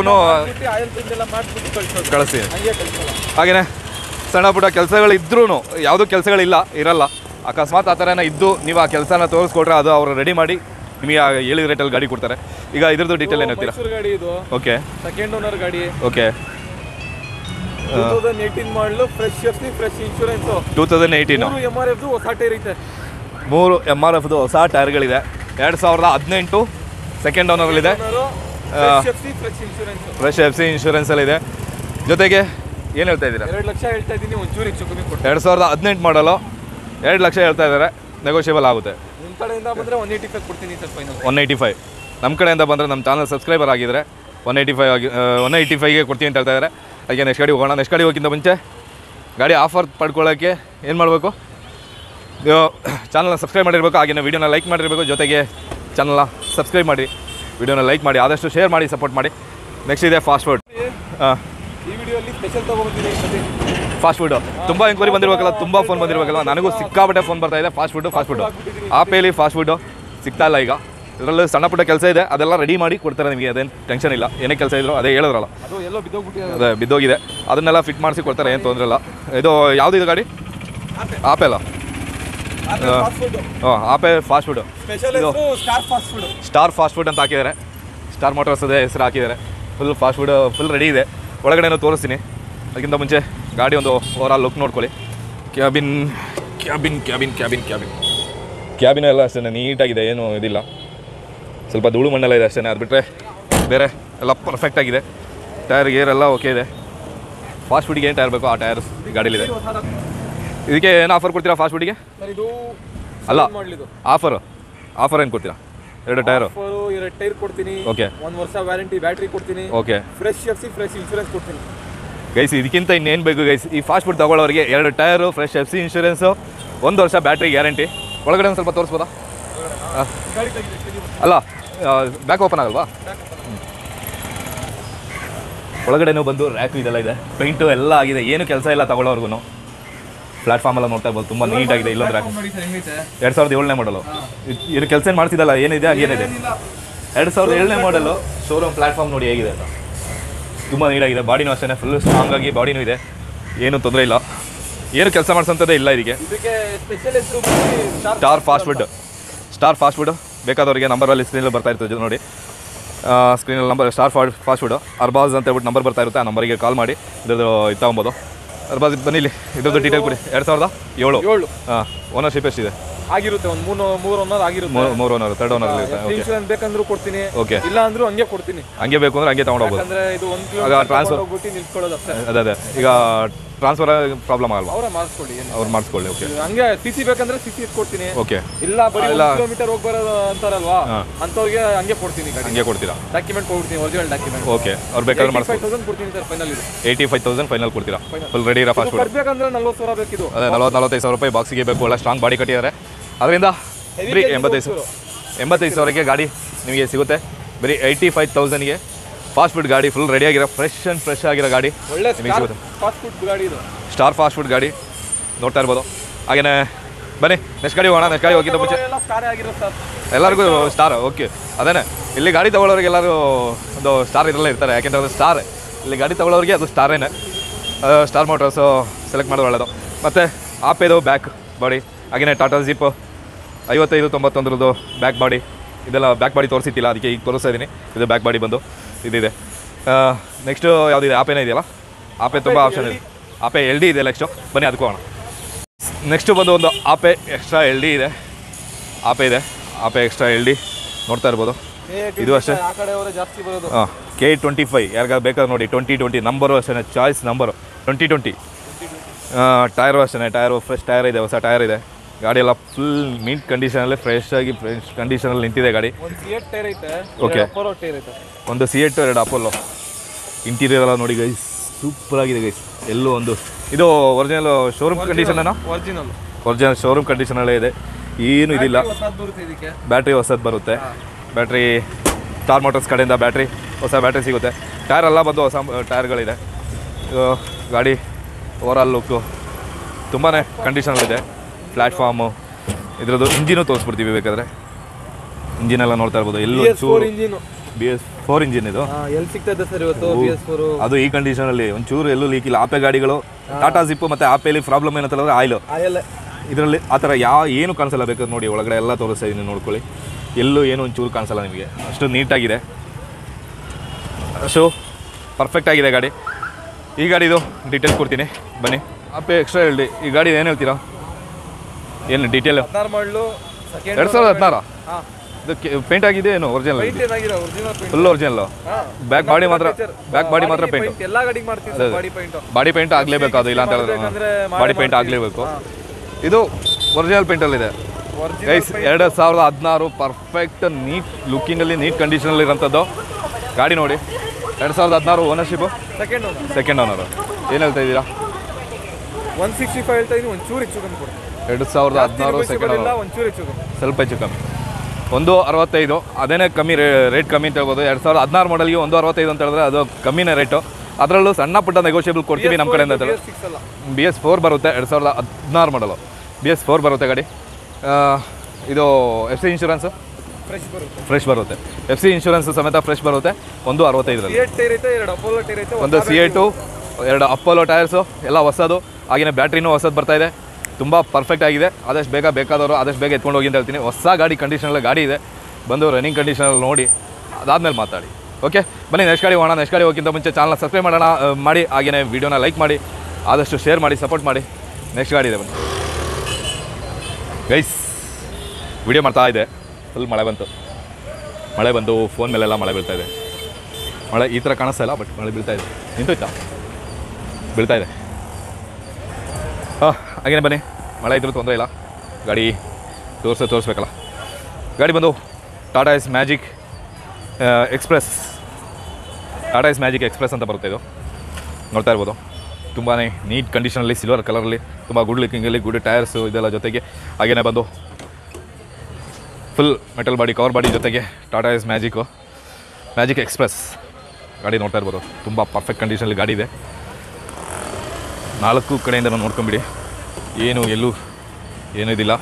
ಕಳಿಸಿ. ಹಾಗೆಯೇ ಸಣ್ಣ ಪುಟ್ಟ ಕೆಲಸಗಳಿದ್ರೂ ಯಾವುದೂ ಕೆಲಸಗಳಿಲ್ಲ ಇರಲ್ಲ, ಅಕಸ್ಮಾತ್ ಆ ಥರನೇ ಇದ್ದು ನೀವು ಆ ಕೆಲಸನ ತೋರಿಸ್ಕೊಟ್ರೆ ಅದು ಅವರು ರೆಡಿ ಮಾಡಿ ನಿಮಗೆ ಹೇಳಿದ ರೇಟಲ್ಲಿ ಗಾಡಿ ಕೊಡ್ತಾರೆ. ಈಗ ಇದ್ರದ್ದು ಡೀಟೇಲ್ ಏನು ಹೇಳ್ತೀರಾ? ಮೈಸೂರು ಗಾಡಿ ಇದು. ಓಕೆ ಸೆಕೆಂಡ್ ಓನರ್ ಗಾಡಿ. Okay two thousand eighteen model fresh F C fresh insurance. Two thousand eighteen M R ಎಫ್ದು ಹೊಸ ಟೈರ್ ಐತೆ. ಮೂರು ಎಮ್ ಆರ್ ಎಫ್ದು ಹೊಸ ಟೈರ್ಗಳಿದೆ. ಎರಡು ಸಾವಿರದ ಹದಿನೆಂಟು ಸೆಕೆಂಡ್ ಓನರಲ್ಲಿದೆ. Fresh F C fresh insurance. Fresh F C ಇನ್ಶೂರೆನ್ಸಲ್ಲಿದೆ. ಜೊತೆಗೆ ಏನು ಹೇಳ್ತಾ ಇದ್ದೀರಾ? ಎರಡು ಲಕ್ಷ ಹೇಳ್ತಾ ಇದ್ದೀನಿ, ಒಂಚೂರು ಹೆಚ್ಚು ಕಮ್ಮಿ ಕೊಡ್ತೀನಿ. ಎರಡು ಸಾವಿರದ ಹದಿನೆಂಟು ಮಾಡಲು ಎರಡು ಲಕ್ಷ ಹೇಳ್ತಾ ಇದ್ದಾರೆ, ನೆಗೋಷಿಯಬಲ್ ಆಗುತ್ತೆ. ನಿಮ್ಮ ಕಡೆಯಿಂದ ಬಂದರೆ ಒನ್ ಏಯ್ಟಿ ಫೈವ್ ಕೊಡ್ತೀನಿ sir final. One eighty five ನಮ್ಮ ಕಡೆಯಿಂದ ಬಂದರೆ ನಮ್ಮ ಚಾನಲ್ ಸಬ್ಸ್ಕ್ರೈಬರ್ ಆಗಿದ್ದರೆ ಒನ್ ಏಯ್ಟಿ ಫೈವ್ ಆಗಿ ಒನ್ ಏಯ್ಟಿ ಫೈವ್ಗೆ ಕೊಡ್ತೀನಿ ಅಂತ ಹೇಳ್ತಾ ಇದ್ದಾರೆ. ಹಾಗೆ ನೆಕ್ಸ್ಟ್ ಗಾಡಿ ಹೋಗೋಣ. ನೆಕ್ಸ್ಟ್ ಗಾಡಿ ಹೋಗಿಂತ ಮುಂಚೆ ಗಾಡಿ ಆಫರ್ ಪಡ್ಕೊಳ್ಳೋಕ್ಕೆ ಏನು ಮಾಡಬೇಕು? ನೀವು ಚಾನಲ್ನ ಸಬ್ಸ್ಕ್ರೈಬ್ ಮಾಡಿರಬೇಕು, ಹಾಗೆ ವೀಡಿಯೋನ ಲೈಕ್ ಮಾಡಿರಬೇಕು. ಜೊತೆಗೆ ಚಾನಲ್ನ ಸಬ್ಸ್ಕ್ರೈಬ್ ಮಾಡಿ, ವೀಡಿಯೋನ ಲೈಕ್ ಮಾಡಿ, ಆದಷ್ಟು ಶೇರ್ ಮಾಡಿ, ಸಪೋರ್ಟ್ ಮಾಡಿ. ನೆಕ್ಸ್ಟ್ ಇದೆ ಫಾಸ್ಟ್ ಫುಡ್. ಹಾಂ, ಈ ವಿಡಿಯೋಲಿ ಸ್ಪೆಷಲ್ ತೊಗೊಬಂದಿದ್ದೀನಿ. ಫಾಸ್ಟ್ ಫುಡ್ಡು ತುಂಬ ಎಂಕ್ವೈರಿ ಬಂದಿರಬೇಕಲ್ಲ, ತುಂಬ ಫೋನ್ ಬಂದಿರಬೇಕಲ್ಲ. ನನಗೂ ಸಿಕ್ಕಾಪಟ್ಟೆ ಫೋನ್ ಬರ್ತಾ ಇದೆ. ಫಾಸ್ಟ್ ಫುಡ್ಡು ಫಾಸ್ಟ್ ಫುಡ್ಡು ಆಪೇಲಿ ಫಾಸ್ಟ್ ಫುಡ್ಡು ಸಿಗ್ತಾ ಇಲ್ಲ. ಈಗ ಇದರಲ್ಲಿ ಸಣ್ಣ ಪುಟ್ಟ ಕೆಲಸ ಇದೆ, ಅದೆಲ್ಲ ರೆಡಿ ಮಾಡಿ ಕೊಡ್ತಾರೆ ನಿಮಗೆ. ಅದೇನು ಟೆನ್ಷನ್ ಇಲ್ಲ. ಏನೇ ಕೆಲಸ ಇದ್ರು ಅದೇ ಹೇಳಿದ್ರಲ್ಲ, ಅದು ಎಲ್ಲೋ ಬಿದ್ದೋಗ್ಬಿಟ್ಟಿದೆ. ಅದೇ ಬಿದ್ದೋಗಿದೆ, ಅದನ್ನೆಲ್ಲ ಫಿಟ್ ಮಾಡಿಸಿ ಕೊಡ್ತಾರೆ, ಏನು ತೊಂದರೆ ಇಲ್ಲ. ಇದು ಯಾವುದು ಇದು ಗಾಡಿ? ಆಪೆಲ್ಲ. ಹಾಂ, Ape fast food. Special star fast food. Star fast food ಅಂತ ಹಾಕಿದ್ದಾರೆ. ಸ್ಟಾರ್ ಮೋಟರ್ಸ್ ಅದೇ ಹೆಸರು ಹಾಕಿದ್ದಾರೆ. Full fast food full ready ಇದೆ. ಒಳಗಡೆನೂ ತೋರಿಸ್ತೀನಿ. ಅದಕ್ಕಿಂತ ಮುಂಚೆ ಗಾಡಿ ಒಂದು ಓವರಾಲ್ ಲುಕ್ ನೋಡ್ಕೊಳ್ಳಿ. Cabin cabin cabin cabin cabin cabin ಎಲ್ಲ ಅಷ್ಟೇ ನೀಟಾಗಿದೆ, ಏನೂ ಇದಿಲ್ಲ. ಸ್ವಲ್ಪ ಧೂಳು ಮಣ್ಣೆಲ್ಲ ಇದೆ ಅಷ್ಟೇ, ಅದು ಬಿಟ್ಟರೆ ಬೇರೆ ಎಲ್ಲ ಪರ್ಫೆಕ್ಟಾಗಿದೆ. ಟೈರ್ ಗೇರ್ ಎಲ್ಲ ಓಕೆ ಇದೆ. ಫಾಸ್ಟ್ ಫುಡ್ಗೆ ಏನು ಟೈರ್ ಬೇಕೋ ಆ ಟೈರ್ ಗಾಡೀಲಿದೆ. ಇದಕ್ಕೆ ಏನು ಆಫರ್ ಕೊಡ್ತೀರಾ ಫಾಸ್ಟ್ ಫುಡ್ಗೆ? ಇದು ಅಲ್ಲ, ಮಾಡಲಿದ್ದು ಆಫರು ಆಫರ್ ಏನು ಕೊಡ್ತೀರಾ? ಎರಡು ಟೈರು. ಎರಡು ಟೈರ್ ಕೊಡ್ತೀನಿ. ಓಕೆ. ಒಂದು ವರ್ಷ ವ್ಯಾರಂಟಿ ಬ್ಯಾಟ್ರಿ ಕೊಡ್ತೀನಿ. Okay. Fresh F C fresh insurance ಕೊಡ್ತೀನಿ. ಗೈಸ್ ಇದಕ್ಕಿಂತ ಇನ್ನೇನು ಬೇಕು ಗೈಸ್? ಈ ಫಾಸ್ಟ್ ಫುಡ್ ತೊಗೊಳ್ಳೋರಿಗೆ ಎರಡು tyre, fresh F C insurance, ಒಂದು ವರ್ಷ ಬ್ಯಾಟ್ರಿ ಗ್ಯಾರಂಟಿ. ಒಳಗಡೆ ಒಂದು ಸ್ವಲ್ಪ ತೋರಿಸ್ಬೋದಾ? ಅಲ್ಲ, ಬ್ಯಾಕ್ ಓಪನ್ ಆಗಲ್ವಾ? ಒಳಗಡೆನೂ ಬಂದು ರ್ಯಾಕು ಇದೆಲ್ಲ ಇದೆ, ಪೇಂಟು ಎಲ್ಲ ಆಗಿದೆ, ಏನು ಕೆಲಸ ಇಲ್ಲ ತಗೊಳ್ಳೋರ್ಗು. ಪ್ಲಾಟ್ಫಾರ್ಮ್ ಎಲ್ಲ ನೋಡ್ತಾ ಇರ್ಬೋದು, ತುಂಬ ನೀಟಾಗಿದೆ. ಇಲ್ಲೊಂದು ರ್ಯಾಕ್ ಎರಡು ಸಾವಿರದ ಏಳನೇ ಮಾಡಲು. ಇದು ಕೆಲಸ ಏನು ಮಾಡ್ತಿದ್ದಲ್ಲ, ಏನಿದೆ ಏನಿದೆ ಎರಡು ಸಾವಿರದ ಏಳನೇ ಮಾಡಲು. ಶೋರೂಮ್ ಪ್ಲಾಟ್ಫಾರ್ಮ್ ನೋಡಿ ಹೇಗಿದೆ ಅಂತ, ತುಂಬ ನೀಟಾಗಿದೆ. ಬಾಡಿನೂ ಅಷ್ಟೇ ಫುಲ್ ಸ್ಟ್ರಾಂಗ್ ಆಗಿ ಬಾಡಿನೂ ಇದೆ, ಏನು ತೊಂದರೆ ಇಲ್ಲ, ಏನು ಕೆಲಸ ಮಾಡಿಸೋಂಥದ್ದೇ ಇಲ್ಲ ಇದಕ್ಕೆ. Star fast food. Star fast food ಬೇಕಾದವರಿಗೆ ನಂಬರಲ್ಲಿ ಸ್ಕ್ರೀನಲ್ಲಿ ಬರ್ತಾ ಇರ್ತದೆ ನೋಡಿ. ಸ್ಕ್ರೀನಲ್ಲಿ number star fast fast food Arbaz ಅಂತ ಹೇಳ್ಬಿಟ್ಟು ನಂಬರ್ ಬರ್ತಾ ಇರುತ್ತೆ. ಆ ನಂಬರಿಗೆ ಕಾಲ್ ಮಾಡಿ ಇದ್ರದ್ದು ಇದು ತೊಗೊಬೋದು. ಅರ್ಬಾಜ್ ಬನ್ನಿ, ಇಲ್ಲಿ ಇದ್ರದ್ದು ಡೀಟೇಲ್ ಕೊಡಿ. ಎರಡು ಸಾವಿರದ ಏಳು ಏಳು ಹಾಂ. ಓನರ್ಶಿಪ್ ಎಷ್ಟಿದೆ? ಆಗಿರುತ್ತೆ, ಒಂದು ಮೂರು ಮೂರು ಓನರ್ ಆಗಿರುತ್ತೆ. ಮೂರು ಓನರ್, ತರ್ಡ್ ಓನರ್ ಇರುತ್ತೆ. ಇನ್ಶೂರೆನ್ಸ್ ಬೇಕಂದ್ರೂ ಕೊಡ್ತೀನಿ. ಓಕೆ. ಇಲ್ಲ ಅಂದ್ರೂ ಹಂಗೆ ಕೊಡ್ತೀನಿ. ಹಂಗೆ ಬೇಕು ಅಂದ್ರೆ ಹಂಗೆ ತೊಗೊಂಡು ಹೋಗ್ಬೋದು. ಅಂದ್ರೆ ಇದು ಒಂದು ಆಗ ಟ್ರಾನ್ಸ್ಫರ್ ಹೋಗ್ಬಿಟ್ಟು ನಿಲ್ಸ್ಕೊಳ್ಳೋದು ಅಷ್ಟೇ. ಅದೇ ಅದೇ ಈಗ ಟ್ರಾನ್ಸ್ಫರ್ ಪ್ರಾಬ್ಲಮ್ ಆಗಲ್ವಾ? ಅವರೇ ಮಾಡಿಸ್ಕೊಳ್ಳಿ, ಅವ್ರು ಮಾಡಿಸ್ಕೊಳ್ಳಿ. ಓಕೆ. ಹಂಗೆ ಸಿ ಸಿ ಬೇಕಂದ್ರೆ ಸಿ ಸಿ ಕೊಡ್ತೀನಿ. ಓಕೆ. ಇಲ್ಲ ಬರೀ ಕಿಲೋಮೀಟರ್ ಹೋಗಿ ಬರೋದು ಅಂತಾರಲ್ವಾ, ಅಂಥವ್ರಿಗೆ ಹಂಗೆ ಕೊಡ್ತೀನಿ. ಹಂಗೆ ಕೊಡ್ತೀರಾ? ಡಾಕ್ಯುಮೆಂಟ್ ಕೊಡ್ತೀನಿ, ಒರಿಜಿನಲ್ ಡಾಕ್ಯುಮೆಂಟ್. ಓಕೆ. ಅವ್ರು ಬೇಕಾದ್ರೆ ಫೈವ್ ಮಾಡಿಸ್ಕೊಳ್ಳಿ. ತೌಸಂಡ್ ಕೊಡ್ತೀನಿ ಸರ್ ಫೈನಲ್. ಇದು ಏಯ್ಟಿ ಫೈವ್ ತೌಸಂಡ್ ಫೈನಲ್ ಕೊಡ್ತೀರಾ? ಫುಲ್ ರೆಡಿ ಇರೋ ಫಾಸ್ಟ್ ಫುಡ್. ಬರ್ಬೇಕಂದ್ರೆ ನಲ್ವತ್ತು ಸಾವಿರ ಬೇಕಿದು. ಅದೇ ನಲ್ವತ್ತು ನಲ್ವತ್ತೈದು ಸಾವಿರ ರೂಪಾಯಿ ಬಾಕ್ಸಿಗೆ ಬೇಕು. ಒಳ್ಳೆ ಸ್ಟ್ರಾಂಗ್ ಬಾಡಿ ಕಟ್ಟಿದ್ದಾರೆ. ಅದರಿಂದ ಬರೀ ಎಂಬತ್ತೈದು ಸಾವಿರ ಎಂಬತ್ತೈದು ಸಾವಿರಕ್ಕೆ ಗಾಡಿ ನಿಮಗೆ ಸಿಗುತ್ತೆ. ಬರೀ ಏಯ್ಟಿ ಫೈವ್ ತೌಸಂಡ್ಗೆ ಫಾಸ್ಟ್ ಫುಡ್ ಗಾಡಿ, ಫುಲ್ ರೆಡಿಯಾಗಿರೋ ಫ್ರೆಶ್ ಆ್ಯಂಡ್ ಫ್ರೆಶ್ ಆಗಿರೋ ಗಾಡಿ ಒಳ್ಳೆ ನಿಮಗೆ ಸಿಗುತ್ತೆ. ಫಾಸ್ಟ್ ಫುಡ್ ಗಾಡಿ ಇದು, ಸ್ಟಾರ್ ಫಾಸ್ಟ್ ಫುಡ್ ಗಾಡಿ ನೋಡ್ತಾ ಇರ್ಬೋದು. ಹಾಗೆಯೇ ಬನ್ನಿ ನೆಕ್ಸ್ಟ್ ಗಾಡಿ ಹೋಗೋಣ. ನೆಕ್ಸ್ಟ್ ಗಾಡಿ ಹೋಗಿದ್ದ ಮುಂಚೆ ಎಲ್ಲರಿಗೂ ಸ್ಟಾರ್. ಓಕೆ. ಅದೇನೆ ಇಲ್ಲಿ ಗಾಡಿ ತೊಗೊಳ್ಳೋರಿಗೆ ಎಲ್ಲರೂ ಒಂದು ಸ್ಟಾರ್ ಇದರಲ್ಲೇ ಇರ್ತಾರೆ, ಯಾಕೆಂದರೆ ಅದು ಸ್ಟಾರ್. ಇಲ್ಲಿ ಗಾಡಿ ತೊಗೊಳ್ಳೋರಿಗೆ ಅದು ಸ್ಟಾರೇನೆ. ಸ್ಟಾರ್ ಮೋಟರ್ಸು ಸೆಲೆಕ್ಟ್ ಮಾಡೋದು ಒಳ್ಳೆಯದು. ಮತ್ತು ಆಪೇದು ಬ್ಯಾಕ್ ಬಾಡಿ, ಹಾಗೆಯೇ ಟಾಟಾ ಜಿಪ್ ಐವತ್ತೈದು ತೊಂಬತ್ತೊಂದರದ್ದು ಬ್ಯಾಕ್ ಬಾಡಿ. ಇದೆಲ್ಲ ಬ್ಯಾಕ್ ಬಾಡಿ ತೋರಿಸಿತ್ತಿಲ್ಲ, ಅದಕ್ಕೆ ಈಗ ತೋರಿಸ್ತಾ ಇದ್ದೀನಿ. ಇದು ಬ್ಯಾಕ್ ಬಾಡಿ ಬಂದು ಇದಿದೆ. ನೆಕ್ಸ್ಟು ಯಾವುದಿದೆ? ಆಪೇನೇ ಇದೆಯಲ್ಲ, ಆಪೆ ತುಂಬ ಆಪ್ಷನ್ ಇದೆ. ಆಪೆ ಎಲ್ ಡಿ ಇದೆ ನೆಕ್ಸ್ಟು, ಬನ್ನಿ ಅದಕ್ಕೂ ಹೋಗೋಣ. ನೆಕ್ಸ್ಟು ಬಂದು ಒಂದು ಆಪೆ ಎಕ್ಸ್ಟ್ರಾ ಎಲ್ ಡಿ ಇದೆ. ಆಪೆ ಇದೆ, ಆಪೆ ಎಕ್ಸ್ಟ್ರಾ ಎಲ್ ಡಿ ನೋಡ್ತಾ ಇರ್ಬೋದು. ಇದು ಅಷ್ಟೇ. ಹಾಂ, ಕೆ ಟ್ವೆಂಟಿ ಫೈವ್ ಯಾರಿಗಾದ್ರು ಬೇಕಾದ್ರೆ ನೋಡಿ. ಟ್ವೆಂಟಿ ಟ್ವೆಂಟಿ ನಂಬರು ಅಷ್ಟೇ, choice number twenty twenty. Tyre ಅಷ್ಟೇ, ಟೈರು ಫ್ರೆಶ್ ಟೈರ್ ಇದೆ, ಹೊಸ ಟೈರ್ ಇದೆ. ಗಾಡಿ ಎಲ್ಲ ಫುಲ್ ಮೀನ್ ಕಂಡೀಷನಲ್ಲಿ ಫ್ರೆಶ್ ಆಗಿ ಫ್ರೆಶ್ ಕಂಡೀಷನಲ್ಲಿ ನಿಂತಿದೆ ಗಾಡಿ. ಓಕೆ. ಒಂದು ಸಿ ಎಟ್, ಎರಡು ಅಪೋಲೋ. ಇಂಟೀರಿಯರ್ ಎಲ್ಲ ನೋಡಿ ಗೈಸ್, ಸೂಪರ್ ಆಗಿದೆ ಗೈಸ್. ಎಲ್ಲೂ ಒಂದು ಇದು original showroom condition. Original original showroom ಕಂಡೀಷನಲ್ಲೇ ಇದೆ, ಏನು ಇದಿಲ್ಲ. ಬ್ಯಾಟ್ರಿ ಹೊಸದು ಬರುತ್ತೆ. ಬ್ಯಾಟ್ರಿ ಸ್ಟಾರ್ ಮೋಟರ್ಸ್ ಕಡೆಯಿಂದ ಬ್ಯಾಟ್ರಿ ಹೊಸ ಬ್ಯಾಟ್ರಿ ಸಿಗುತ್ತೆ. ಟೈರ್ ಎಲ್ಲ ಬಂದು ಹೊಸ ಟೈರ್ಗಳಿದೆ. ಗಾಡಿ ಓವರಾಲ್ ಲುಕ್ಕು ತುಂಬಾ ಕಂಡೀಷನಲ್ಲಿದೆ. ಪ್ಲ್ಯಾಟ್ಫಾರ್ಮು ಇದರದ್ದು ಇಂಜಿನು ತೋರಿಸ್ಬಿಡ್ತೀವಿ ಬೇಕಾದರೆ. ಇಂಜಿನೆಲ್ಲ ನೋಡ್ತಾ ಇರ್ಬೋದು. ಎಲ್ಲೂ ಚೂರು ಬಿ ಎಸ್ ಫೋರ್ ಇಂಜಿನ್ ಇದು. ಎಲ್ಲಿ ಸಿಗ್ತದೆ ಸರ್ ಇವತ್ತು ಬಿ ಎಸ್ ಫೋರ್? ಅದು ಈ ಕಂಡೀಷನಲ್ಲಿ ಒಂಚೂರು ಎಲ್ಲೂ ಲೀಕ್ ಇಲ್ಲ. ಆಪೆ ಗಾಡಿಗಳು ಟಾಟಾ ಜಿಪ್ಪು ಮತ್ತು ಆಪೆಯಲ್ಲಿ ಪ್ರಾಬ್ಲಮ್ ಏನಂತ ಹೇಳಿದ್ರೆ ಆಯಿಲು ಇದರಲ್ಲಿ ಆ ಥರ ಯಾವ ಏನು ಕಾಣಿಸಲ್ಲ, ಬೇಕಾದ್ರೆ ನೋಡಿ ಒಳಗಡೆ ಎಲ್ಲ ತೋರಿಸ್ತಾ ಇದ್ದೀನಿ ನೋಡ್ಕೊಳ್ಳಿ, ಎಲ್ಲೂ ಏನು ಒಂಚೂರು ಕಾಣಿಸಲ್ಲ ನಿಮಗೆ, ಅಷ್ಟು ನೀಟಾಗಿದೆ, ಅಷ್ಟು ಪರ್ಫೆಕ್ಟಾಗಿದೆ ಗಾಡಿ. ಈ ಗಾಡಿದು ಡೀಟೇಲ್ಸ್ ಕೊಡ್ತೀನಿ ಬನ್ನಿ. ಅಪ್ಪೆ ಎಕ್ಸ್ಟ್ರಾ ಹೇಳಿ, ಈ ಗಾಡಿ ಏನು ಹೇಳ್ತೀರಾ, ಏನು ಡೀಟೇಲ್? ಹದಿನಾರು ಮಾಡಲು ಎರಡು ಸಾವಿರದ ಹದಿನಾರು ಇದಕ್ಕೆ ಪೇಂಟ್ ಆಗಿದೆ ಏನು original? Full original. Back body ಮಾತ್ರ ಬ್ಯಾಕ್ ಬಾಡಿ ಮಾತ್ರ ಪೇಂಟ್. ಎಲ್ಲ ಗಾಡಿಗೆ ಮಾಡ್ತೀವಿ ಬಾಡಿ ಪೇಂಟ್. ಬಾಡಿ ಪೇಂಟ್ ಆಗಲೇಬೇಕು, ಅದು ಇಲ್ಲ ಅಂತ ಹೇಳಿದ್ರೆ ಬಾಡಿ ಪೇಂಟ್ ಆಗಲೇಬೇಕು. ಇದು ಒರಿಜಿನಲ್ ಪೇಂಟಲ್ಲಿದೆ ಗೈಸ್. ಎರಡು ಸಾವಿರದ ಹದಿನಾರು ಪರ್ಫೆಕ್ಟ್ ನೀಟ್ ಲುಕ್ಕಿಂಗಲ್ಲಿ ನೀಟ್ ಕಂಡೀಷನಲ್ಲಿ ಇರೋಂಥದ್ದು ಗಾಡಿ ನೋಡಿ. ಎರಡು ಸಾವಿರದ ಹದಿನಾರು ownership second owner. Second owner. ಏನು ಹೇಳ್ತಾ ಇದ್ದೀರಾ? ಒನ್ ಸಿಕ್ಸ್ಟಿ ಫೈವ್ ಹೇಳ್ತಾ ಇದ್ದೀನಿ, ಒಂಚೂರು ಹೆಚ್ಚು ಕಮ್ಮಿ ಕೊಡಿ. ಎರಡು ಸಾವಿರದ ಹದಿನಾರು ಸೆಕೆಂಡ್ ಓನರ್, ಒಂಚೂರು ಹೆಚ್ಚು ಕಮ್ಮಿ, ಸ್ವಲ್ಪ ಹೆಚ್ಚು ಕಮ್ಮಿ, ಒಂದು ಅರವತ್ತೈದು. ಅದೇನೇ ಕಮ್ಮಿ ರೇಟ್ ಕಮ್ಮಿ ಅಂತ ಹೇಳ್ಬೋದು. ಎರಡು ಸಾವಿರದ ಹದಿನಾರು ಮಾಡಲ್ಗೆ ಒಂದು ಅರವತ್ತೈದು ಅಂತ ಹೇಳಿದ್ರೆ ಅದು ಕಮ್ಮಿನೇ ರೇಟು. ಅದರಲ್ಲೂ ಸಣ್ಣ ಪುಟ್ಟ ನೆಗೋಷಿಯಬಲ್ ಕೊಡ್ತೀವಿ ನಮ್ಮ ಕಡೆಯಿಂದ ಅಂತ ಹೇಳಿ. ಬಿ ಎಸ್ ಫೋರ್ ಬರುತ್ತೆ, ಎರಡು ಸಾವಿರದ ಹದಿನಾರು ಮಾಡಲು ಬಿ ಎಸ್ ಫೋರ್ ಬರುತ್ತೆ ಗಾಡಿ. ಇದು ಎಫ್ ಸಿ ಇನ್ಶೂರೆನ್ಸು ಫ್ರೆಶ್ ಬರುತ್ತೆ, ಫ್ರೆಶ್ ಬರುತ್ತೆ. ಎಫ್ ಸಿ ಇನ್ಶೂರೆನ್ಸ್ ಸಮೇತ ಫ್ರೆಶ್ ಬರುತ್ತೆ. ಒಂದು ಅರವತ್ತೈದರಲ್ಲಿ ಒಂದು ಸಿ ಏಟು, ಎರಡು ಅಪೋಲೋ ಟೈರ್ಸು ಎಲ್ಲ ಹೊಸದು, ಹಾಗೆಯೇ ಬ್ಯಾಟ್ರಿನೂ ಹೊಸದು ಬರ್ತಾ ಇದೆ. ತುಂಬ ಪರ್ಫೆಕ್ಟ್ ಆಗಿದೆ. ಆದಷ್ಟು ಬೇಗ ಬೇಕಾದವರು ಆದಷ್ಟು ಬೇಗ ಎತ್ಕೊಂಡು ಹೋಗಿ ಅಂತ ಹೇಳ್ತೀನಿ. ಹೊಸ ಗಾಡಿ ಕಂಡೀಷನಲ್ಲಿ ಗಾಡಿ ಇದೆ, ಬಂದು ರನ್ನಿಂಗ್ ಕಂಡೀಷನಲ್ಲಿ ನೋಡಿ ಅದಾದಮೇಲೆ ಮಾತಾಡಿ. ಓಕೆ ಬನ್ನಿ ನೆಕ್ಸ್ಟ್ ಗಾಡಿ ಹೋಗೋಣ. ನೆಕ್ಸ್ಟ್ ಗಾಡಿ ಹೋಗಿಂತ ಮುಂಚೆ ಚಾನಲ್ನ ಸಬ್ಸ್ಕ್ರೈಬ್ ಮಾಡೋಣ ಮಾಡಿ, ಹಾಗೆಯೇ ವೀಡಿಯೋನ ಲೈಕ್ ಮಾಡಿ, ಆದಷ್ಟು ಶೇರ್ ಮಾಡಿ, ಸಪೋರ್ಟ್ ಮಾಡಿ. ನೆಕ್ಸ್ಟ್ ಗಾಡಿ ಇದೆ ಬನ್ನಿ ಗೈಸ್. ವಿಡಿಯೋ ಮಾಡ್ತಾ ಇದೆ, ಫುಲ್ ಮಳೆ ಬಂತು, ಮಳೆ ಬಂದು ಫೋನ್ ಮೇಲೆಲ್ಲ ಮಳೆ ಬೀಳ್ತಾ ಇದೆ. ಮಳೆ ಈ ಥರ ಕಾಣಿಸ್ತಾ ಇಲ್ಲ, ಬಟ್ ಮಳೆ ಬೀಳ್ತಾ ಇದೆ. ನಿಂತೋಯ್ತಾ? ಬೀಳ್ತಾ ಇದೆ. ಹಾಂ ಹಾಗೇನೆ ಬನ್ನಿ, ಮಳೆ ಇದ್ರೂ ತೊಂದರೆ ಇಲ್ಲ, ಗಾಡಿ ತೋರಿಸೋ ತೋರಿಸ್ಬೇಕಲ್ಲ. ಗಾಡಿ ಬಂದು Tata S magic express, Tata S magic express ಅಂತ ಬರುತ್ತೆ. ಇದು ನೋಡ್ತಾ ಇರ್ಬೋದು, ತುಂಬಾ ನೀಟ್ ಕಂಡೀಷನಲ್ಲಿ, ಸಿಲ್ವರ್ ಕಲರಲ್ಲಿ, ತುಂಬ ಗುಡ್ ಲುಕ್ಕಿಂಗಲ್ಲಿ, ಗುಡ್ ಟೈರ್ಸು ಇದೆಲ್ಲ ಜೊತೆಗೆ. ಹಾಗೆಯೇ ಬಂದು full metal body, cover body ಜೊತೆಗೆ Tata S magic magic express ಗಾಡಿ ನೋಡ್ತಾ ಇರ್ಬೋದು. ತುಂಬ ಪರ್ಫೆಕ್ಟ್ ಕಂಡೀಷನಲ್ಲಿ ಗಾಡಿ ಇದೆ. ನಾಲ್ಕು ಕಡೆಯಿಂದ ನಾವು ನೋಡ್ಕೊಂಬಿಡಿ, ಏನು ಎಲ್ಲೂ ಏನೂ ಇದಿಲ್ಲ,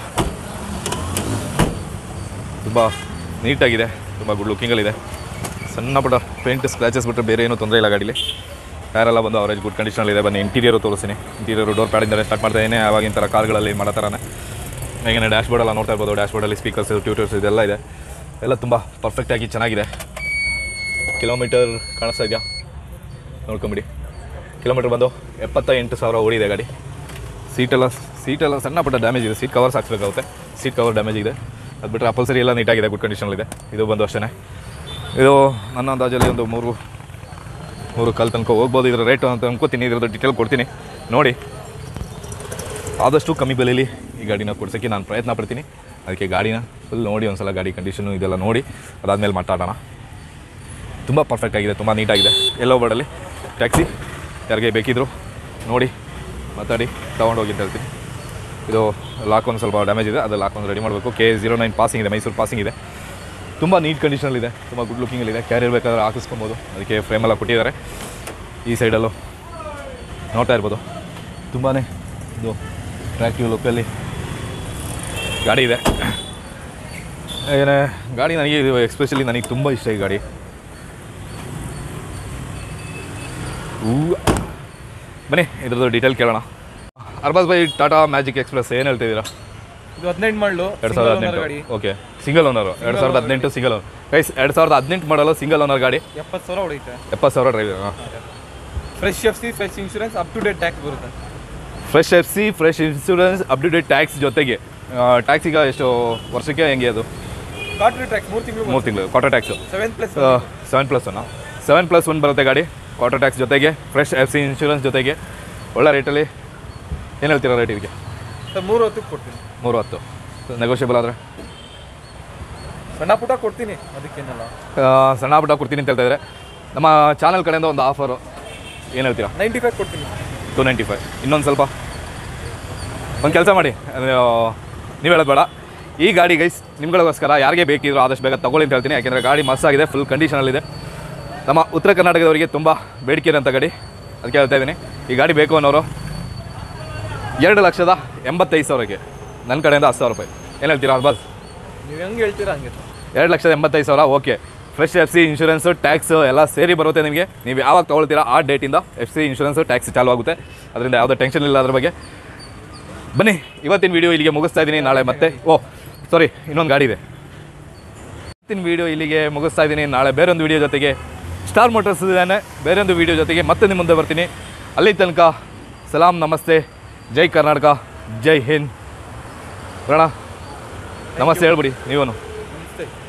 ತುಂಬ ನೀಟಾಗಿದೆ, ತುಂಬ ಗುಡ್ ಲುಕ್ಕಿಂಗಲ್ಲಿದೆ. ಸಣ್ಣ ಪುಟ್ಟ ಪೇಂಟ್ ಸ್ಕ್ರ್ಯಾಚಸ್ ಬಿಟ್ಟರೆ ಬೇರೆ ಏನೂ ತೊಂದರೆ ಇಲ್ಲ ಗಾಡೀಲಿ. ಟೈರೆಲ್ಲ ಬಂದು ಅವರೇಜ್ ಗುಡ್ ಕಂಡೀಷನಲ್ಲಿದೆ. ಬನ್ನಿ ಇಂಟೀರಿಯರು ತೋರಿಸ್ತೀನಿ. ಇಂಟೀರಿಯರು ಡೋರ್ ಪ್ಯಾಡಿಂದ ಸ್ಟಾರ್ಟ್ ಮಾಡ್ತಾ ಇದ್ದೀನಿ, ಆವಾಗಿನ ಥರ ಕಾರ್ಗಳಲ್ಲಿ ಮಾಡೋ ಥರನೇ. ಹೇಗೆ ಡ್ಯಾಶ್ ಬೋರ್ಡೆಲ್ಲ ನೋಡ್ತಾ ಇರ್ಬೋದು, ಡ್ಯಾಶ್ ಬೋರ್ಡಲ್ಲಿ ಸ್ಪೀಕರ್ಸು, ಟ್ಯೂಟರ್ಸ್ ಇದೆಲ್ಲ ಇದೆ, ಎಲ್ಲ ತುಂಬ ಪರ್ಫೆಕ್ಟಾಗಿ ಚೆನ್ನಾಗಿದೆ. ಕಿಲೋಮೀಟರ್ ಕಾಣಿಸ್ತಾ ಇದೆಯಾ ನೋಡ್ಕೊಂಬಿಡಿ. ಕಿಲೋಮೀಟರ್ ಬಂದು ಎಪ್ಪತ್ತ ಎಂಟು ಸಾವಿರ ಓಡಿದೆ ಗಾಡಿ. ಸೀಟೆಲ್ಲ ಸೀಟೆಲ್ಲ ಸಣ್ಣ ಪುಟ್ಟ ಡ್ಯಾಮೇಜ್ ಇದೆ, ಸೀಟ್ ಕವರ್ಸ್ ಹಾಕ್ಸ್ಬೇಕಾಗುತ್ತೆ, ಸೀಟ್ ಕವರ್ ಡ್ಯಾಮೇಜ್ ಇದೆ. ಅದು ಬಿಟ್ಟರೆ ಅಪಲ್ಸರಿ ಎಲ್ಲ ನೀಟಾಗಿದೆ, ಗುಡ್ ಕಂಡೀಷನಲ್ಲಿದೆ. ಇದು ಬಂದು ಅಷ್ಟೇ. ಇದು ನನ್ನ ಅಂದಾಜಲ್ಲಿ ಒಂದು ಮೂರು ಮೂರು ಕಾಲು ತನಕ ಹೋಗ್ಬೋದು. ಇದರ ರೇಟು ಅಂತ ಅನ್ಕೋತೀನಿ, ಇದ್ರದ್ದು ಡೀಟೇಲ್ ಕೊಡ್ತೀನಿ ನೋಡಿ. ಆದಷ್ಟು ಕಮ್ಮಿ ಬೆಲೆಯಲ್ಲಿ ಈ ಗಾಡಿನ ಕೊಡ್ಸೋಕ್ಕೆ ನಾನು ಪ್ರಯತ್ನ ಪಡ್ತೀನಿ. ಅದಕ್ಕೆ ಗಾಡಿನ ಫುಲ್ ನೋಡಿ ಒಂದು ಸಲ, ಗಾಡಿ ಕಂಡೀಷನು ಇದೆಲ್ಲ ನೋಡಿ ಅದಾದಮೇಲೆ ಮಾತಾಡೋಣ. ತುಂಬ ಪರ್ಫೆಕ್ಟಾಗಿದೆ, ತುಂಬ ನೀಟಾಗಿದೆ. ಎಲ್ಲೋ ಬೋರ್ಡಲ್ಲಿ ಟ್ಯಾಕ್ಸಿ ಯಾರಿಗೆ ಬೇಕಿದ್ರು ನೋಡಿ ಮಾತಾಡಿ ತೊಗೊಂಡೋಗಿ ಅಂತ ಹೇಳ್ತೀನಿ. ಇದು ಲಾಕ್ ಒಂದು ಸ್ವಲ್ಪ ಡ್ಯಾಮೇಜ್ ಇದೆ, ಅದು ಲಾಕ್ ಒಂದು ರೆಡಿ ಮಾಡಬೇಕು. ಕೆ ಜೀರೋ ನೈನ್ ಪಾಸಿಂಗ್ ಇದೆ, ಮೈಸೂರು ಪಾಸಿಂಗ್ ಇದೆ. ತುಂಬ ನೀಟ್ ಕಂಡೀಷನಲ್ಲಿದೆ, ತುಂಬ ಗುಡ್ ಲುಕಿಂಗಲ್ಲಿದೆ. ಕ್ಯಾರಿಯರ್ ಬೇಕಾದ್ರೆ ಹಾಕಿಸ್ಕೊಬೋದು, ಅದಕ್ಕೆ ಫ್ರೇಮೆಲ್ಲ ಕೊಟ್ಟಿದ್ದಾರೆ. ಈ ಸೈಡಲ್ಲೂ ನೋಡ್ತಾ ಇರ್ಬೋದು, ತುಂಬಾ ಇದು ಟ್ರ್ಯಾಕ್ಟಿವ್ ಲುಕ್ಕಲ್ಲಿ ಗಾಡಿ ಇದೆ. ಏನೇ ಗಾಡಿ ನನಗೆ ಇದು ಎಕ್ಸ್ಪೆಷಲಿ ನನಗೆ ತುಂಬ ಇಷ್ಟ ಈ ಗಾಡಿ. ಹೂ ಬನ್ನಿ ಇದ್ರದ್ದು ಡೀಟೇಲ್ ಕೇಳೋಣ. ಅರ್ಬಾಸ್ ಬೈ ಟಾಟಾ ಮ್ಯಾಜಿಕ್ ಎಕ್ಸ್ಪ್ರೆಸ್ ಏನು ಹೇಳ್ತಿದ್ದೀರಾ? ಇದು ಹದಿನೆಂಟು ಮಾಡಲು ಎರಡು ಸಾವಿರದ ಹದಿನೆಂಟು. Okay, single owner. ಎರಡು ಸಾವಿರದ ಹದಿನೆಂಟು ಸಿಂಗಲ್ ಓನರ್ ಗೈಸ್. ಎರಡು ಸಾವಿರದ ಹದಿನೆಂಟು ಮಾಡಲು ಸಿಂಗಲ್ ಓನರ್ ಗಾಡಿ. ಎಪ್ಪತ್ತು ಸಾವಿರ ಹೊಡೆಯುತ್ತೆ. ಎಪ್ಪತ್ತು ಸಾವಿರ drive. Fresh F C, fresh insurance, up to date tax ಬರುತ್ತೆ. Fresh F C, fresh insurance, up to date tax ಜೊತೆಗೆ. ಟ್ಯಾಕ್ಸ್ ಈಗ ಎಷ್ಟು ವರ್ಷಕ್ಕೆ ಹೆಂಗೆ ಅದು? ಕ್ವಾರ್ಟರ್ ಟ್ಯಾಕ್ಸ್ ಮೂರು ತಿಂಗಳು ಮೂರು ತಿಂಗಳು quarter tax. Seven plus seven plus one seven plus one ಬರುತ್ತೆ ಗಾಡಿ, ಕ್ವಾರ್ಟರ್ ಟ್ಯಾಕ್ಸ್ ಜೊತೆಗೆ, ಫ್ರೆಶ್ ಎಫ್ ಸಿ ಇನ್ಶೂರೆನ್ಸ್ ಜೊತೆಗೆ. ಒಳ್ಳೆ ರೇಟಲ್ಲಿ ಏನು ಹೇಳ್ತೀರಾ ರೇಟ್ ಇದಕ್ಕೆ? ಸರ್ ಮೂರು ಹತ್ತಕ್ಕೆ ಕೊಡ್ತೀನಿ. ಮೂರು ಹತ್ತು ನೆಗೋಷಿಯಬಲ್ ಆದರೆ ಸಣ್ಣ ಪುಟ ಕೊಡ್ತೀನಿ, ಅದಕ್ಕೇನಲ್ಲ. ಸಣ್ಣ ಪುಟ ಕೊಡ್ತೀನಿ ಅಂತ ಹೇಳ್ತಾ ಇದ್ದಾರೆ. ನಮ್ಮ ಚಾನಲ್ ಕಡೆಯಿಂದ ಒಂದು ಆಫರು ಏನು ಹೇಳ್ತೀರಾ? ನೈಂಟಿ ಫೈವ್ ಕೊಡ್ತೀನಿ. Two ninety five. ಇನ್ನೊಂದು ಸ್ವಲ್ಪ ಒಂದು ಕೆಲಸ ಮಾಡಿ, ನೀವು ಹೇಳೋದು ಬೇಡ. ಈ ಗಾಡಿ ಗೈಸ್ ನಿಮ್ಗಳಿಗೋಸ್ಕರ ಯಾರಿಗೆ ಬೇಕಿದ್ರು ಆದಷ್ಟು ಬೇಗ ತೊಗೊಳ್ಳಿ ಅಂತ ಹೇಳ್ತೀನಿ. ಯಾಕೆಂದರೆ ಗಾಡಿ ಮಸ್ತಾಗಿದೆ, ಫುಲ್ ಕಂಡೀಷನಲ್ಲಿದೆ. ನಮ್ಮ ಉತ್ತರ ಕರ್ನಾಟಕದವರಿಗೆ ತುಂಬ ಬೇಡಿಕೆ ಇರೋಂಥ ಗಾಡಿ, ಅದಕ್ಕೆ ಹೇಳ್ತಾ ಇದ್ದೀನಿ. ಈ ಗಾಡಿ ಬೇಕು ಅನ್ನೋರು ಎರಡು ಲಕ್ಷದ ಎಂಬತ್ತೈದು ಸಾವಿರಕ್ಕೆ ನನ್ನ ಕಡೆಯಿಂದ ಹತ್ತು ಸಾವಿರ ರೂಪಾಯಿ. ಏನು ಹೇಳ್ತೀರಾ ಅರ್ಬಾಸ್? ನೀವು ಹೆಂಗೆ ಹೇಳ್ತೀರಾ ಹಂಗೆ. ಎರಡು ಲಕ್ಷದ ಎಂಬತ್ತೈದು ಸಾವಿರ okay. Fresh F C insurance, tax ಎಲ್ಲ ಸೇರಿ ಬರುತ್ತೆ ನಿಮಗೆ. ನೀವು ಯಾವಾಗ ತೊಗೊಳ್ತೀರಾ ಆ ಡೇಟಿಂದ ಎಫ್ ಸಿ ಇನ್ಶೂರೆನ್ಸು, ಟ್ಯಾಕ್ಸ್ ಚಾಲು ಆಗುತ್ತೆ. ಅದರಿಂದ ಯಾವುದೇ ಟೆನ್ಷನ್ ಇಲ್ಲ ಅದ್ರ ಬಗ್ಗೆ. ಬನ್ನಿ ಇವತ್ತಿನ ವೀಡಿಯೋ ಇಲ್ಲಿಗೆ ಮುಗಿಸ್ತಾ ಇದ್ದೀನಿ. ನಾಳೆ ಮತ್ತೆ ಓ ಸಾರಿ ಇನ್ನೊಂದು ಗಾಡಿ ಇದೆ. ಇವತ್ತಿನ ವೀಡಿಯೋ ಇಲ್ಲಿಗೆ ಮುಗಿಸ್ತಾ ಇದ್ದೀನಿ. ನಾಳೆ ಬೇರೊಂದು ವೀಡಿಯೋ ಜೊತೆಗೆ ಸ್ಟಾರ್ ಮೋಟರ್ಸ್ ಇದ್ದಾನೆ, ಬೇರೊಂದು ವೀಡಿಯೋ ಜೊತೆಗೆ ಮತ್ತೆ ನಿಮ್ಮ ಮುಂದೆ ಬರ್ತೀನಿ. ಅಲ್ಲಿ ತನಕ ಸಲಾಂ, ನಮಸ್ತೆ, ಜೈ ಕರ್ನಾಟಕ, ಜೈ ಹಿಂದ್. ಬರೋಣ, ನಮಸ್ತೆ ಹೇಳ್ಬಿಡಿ ನೀವನು.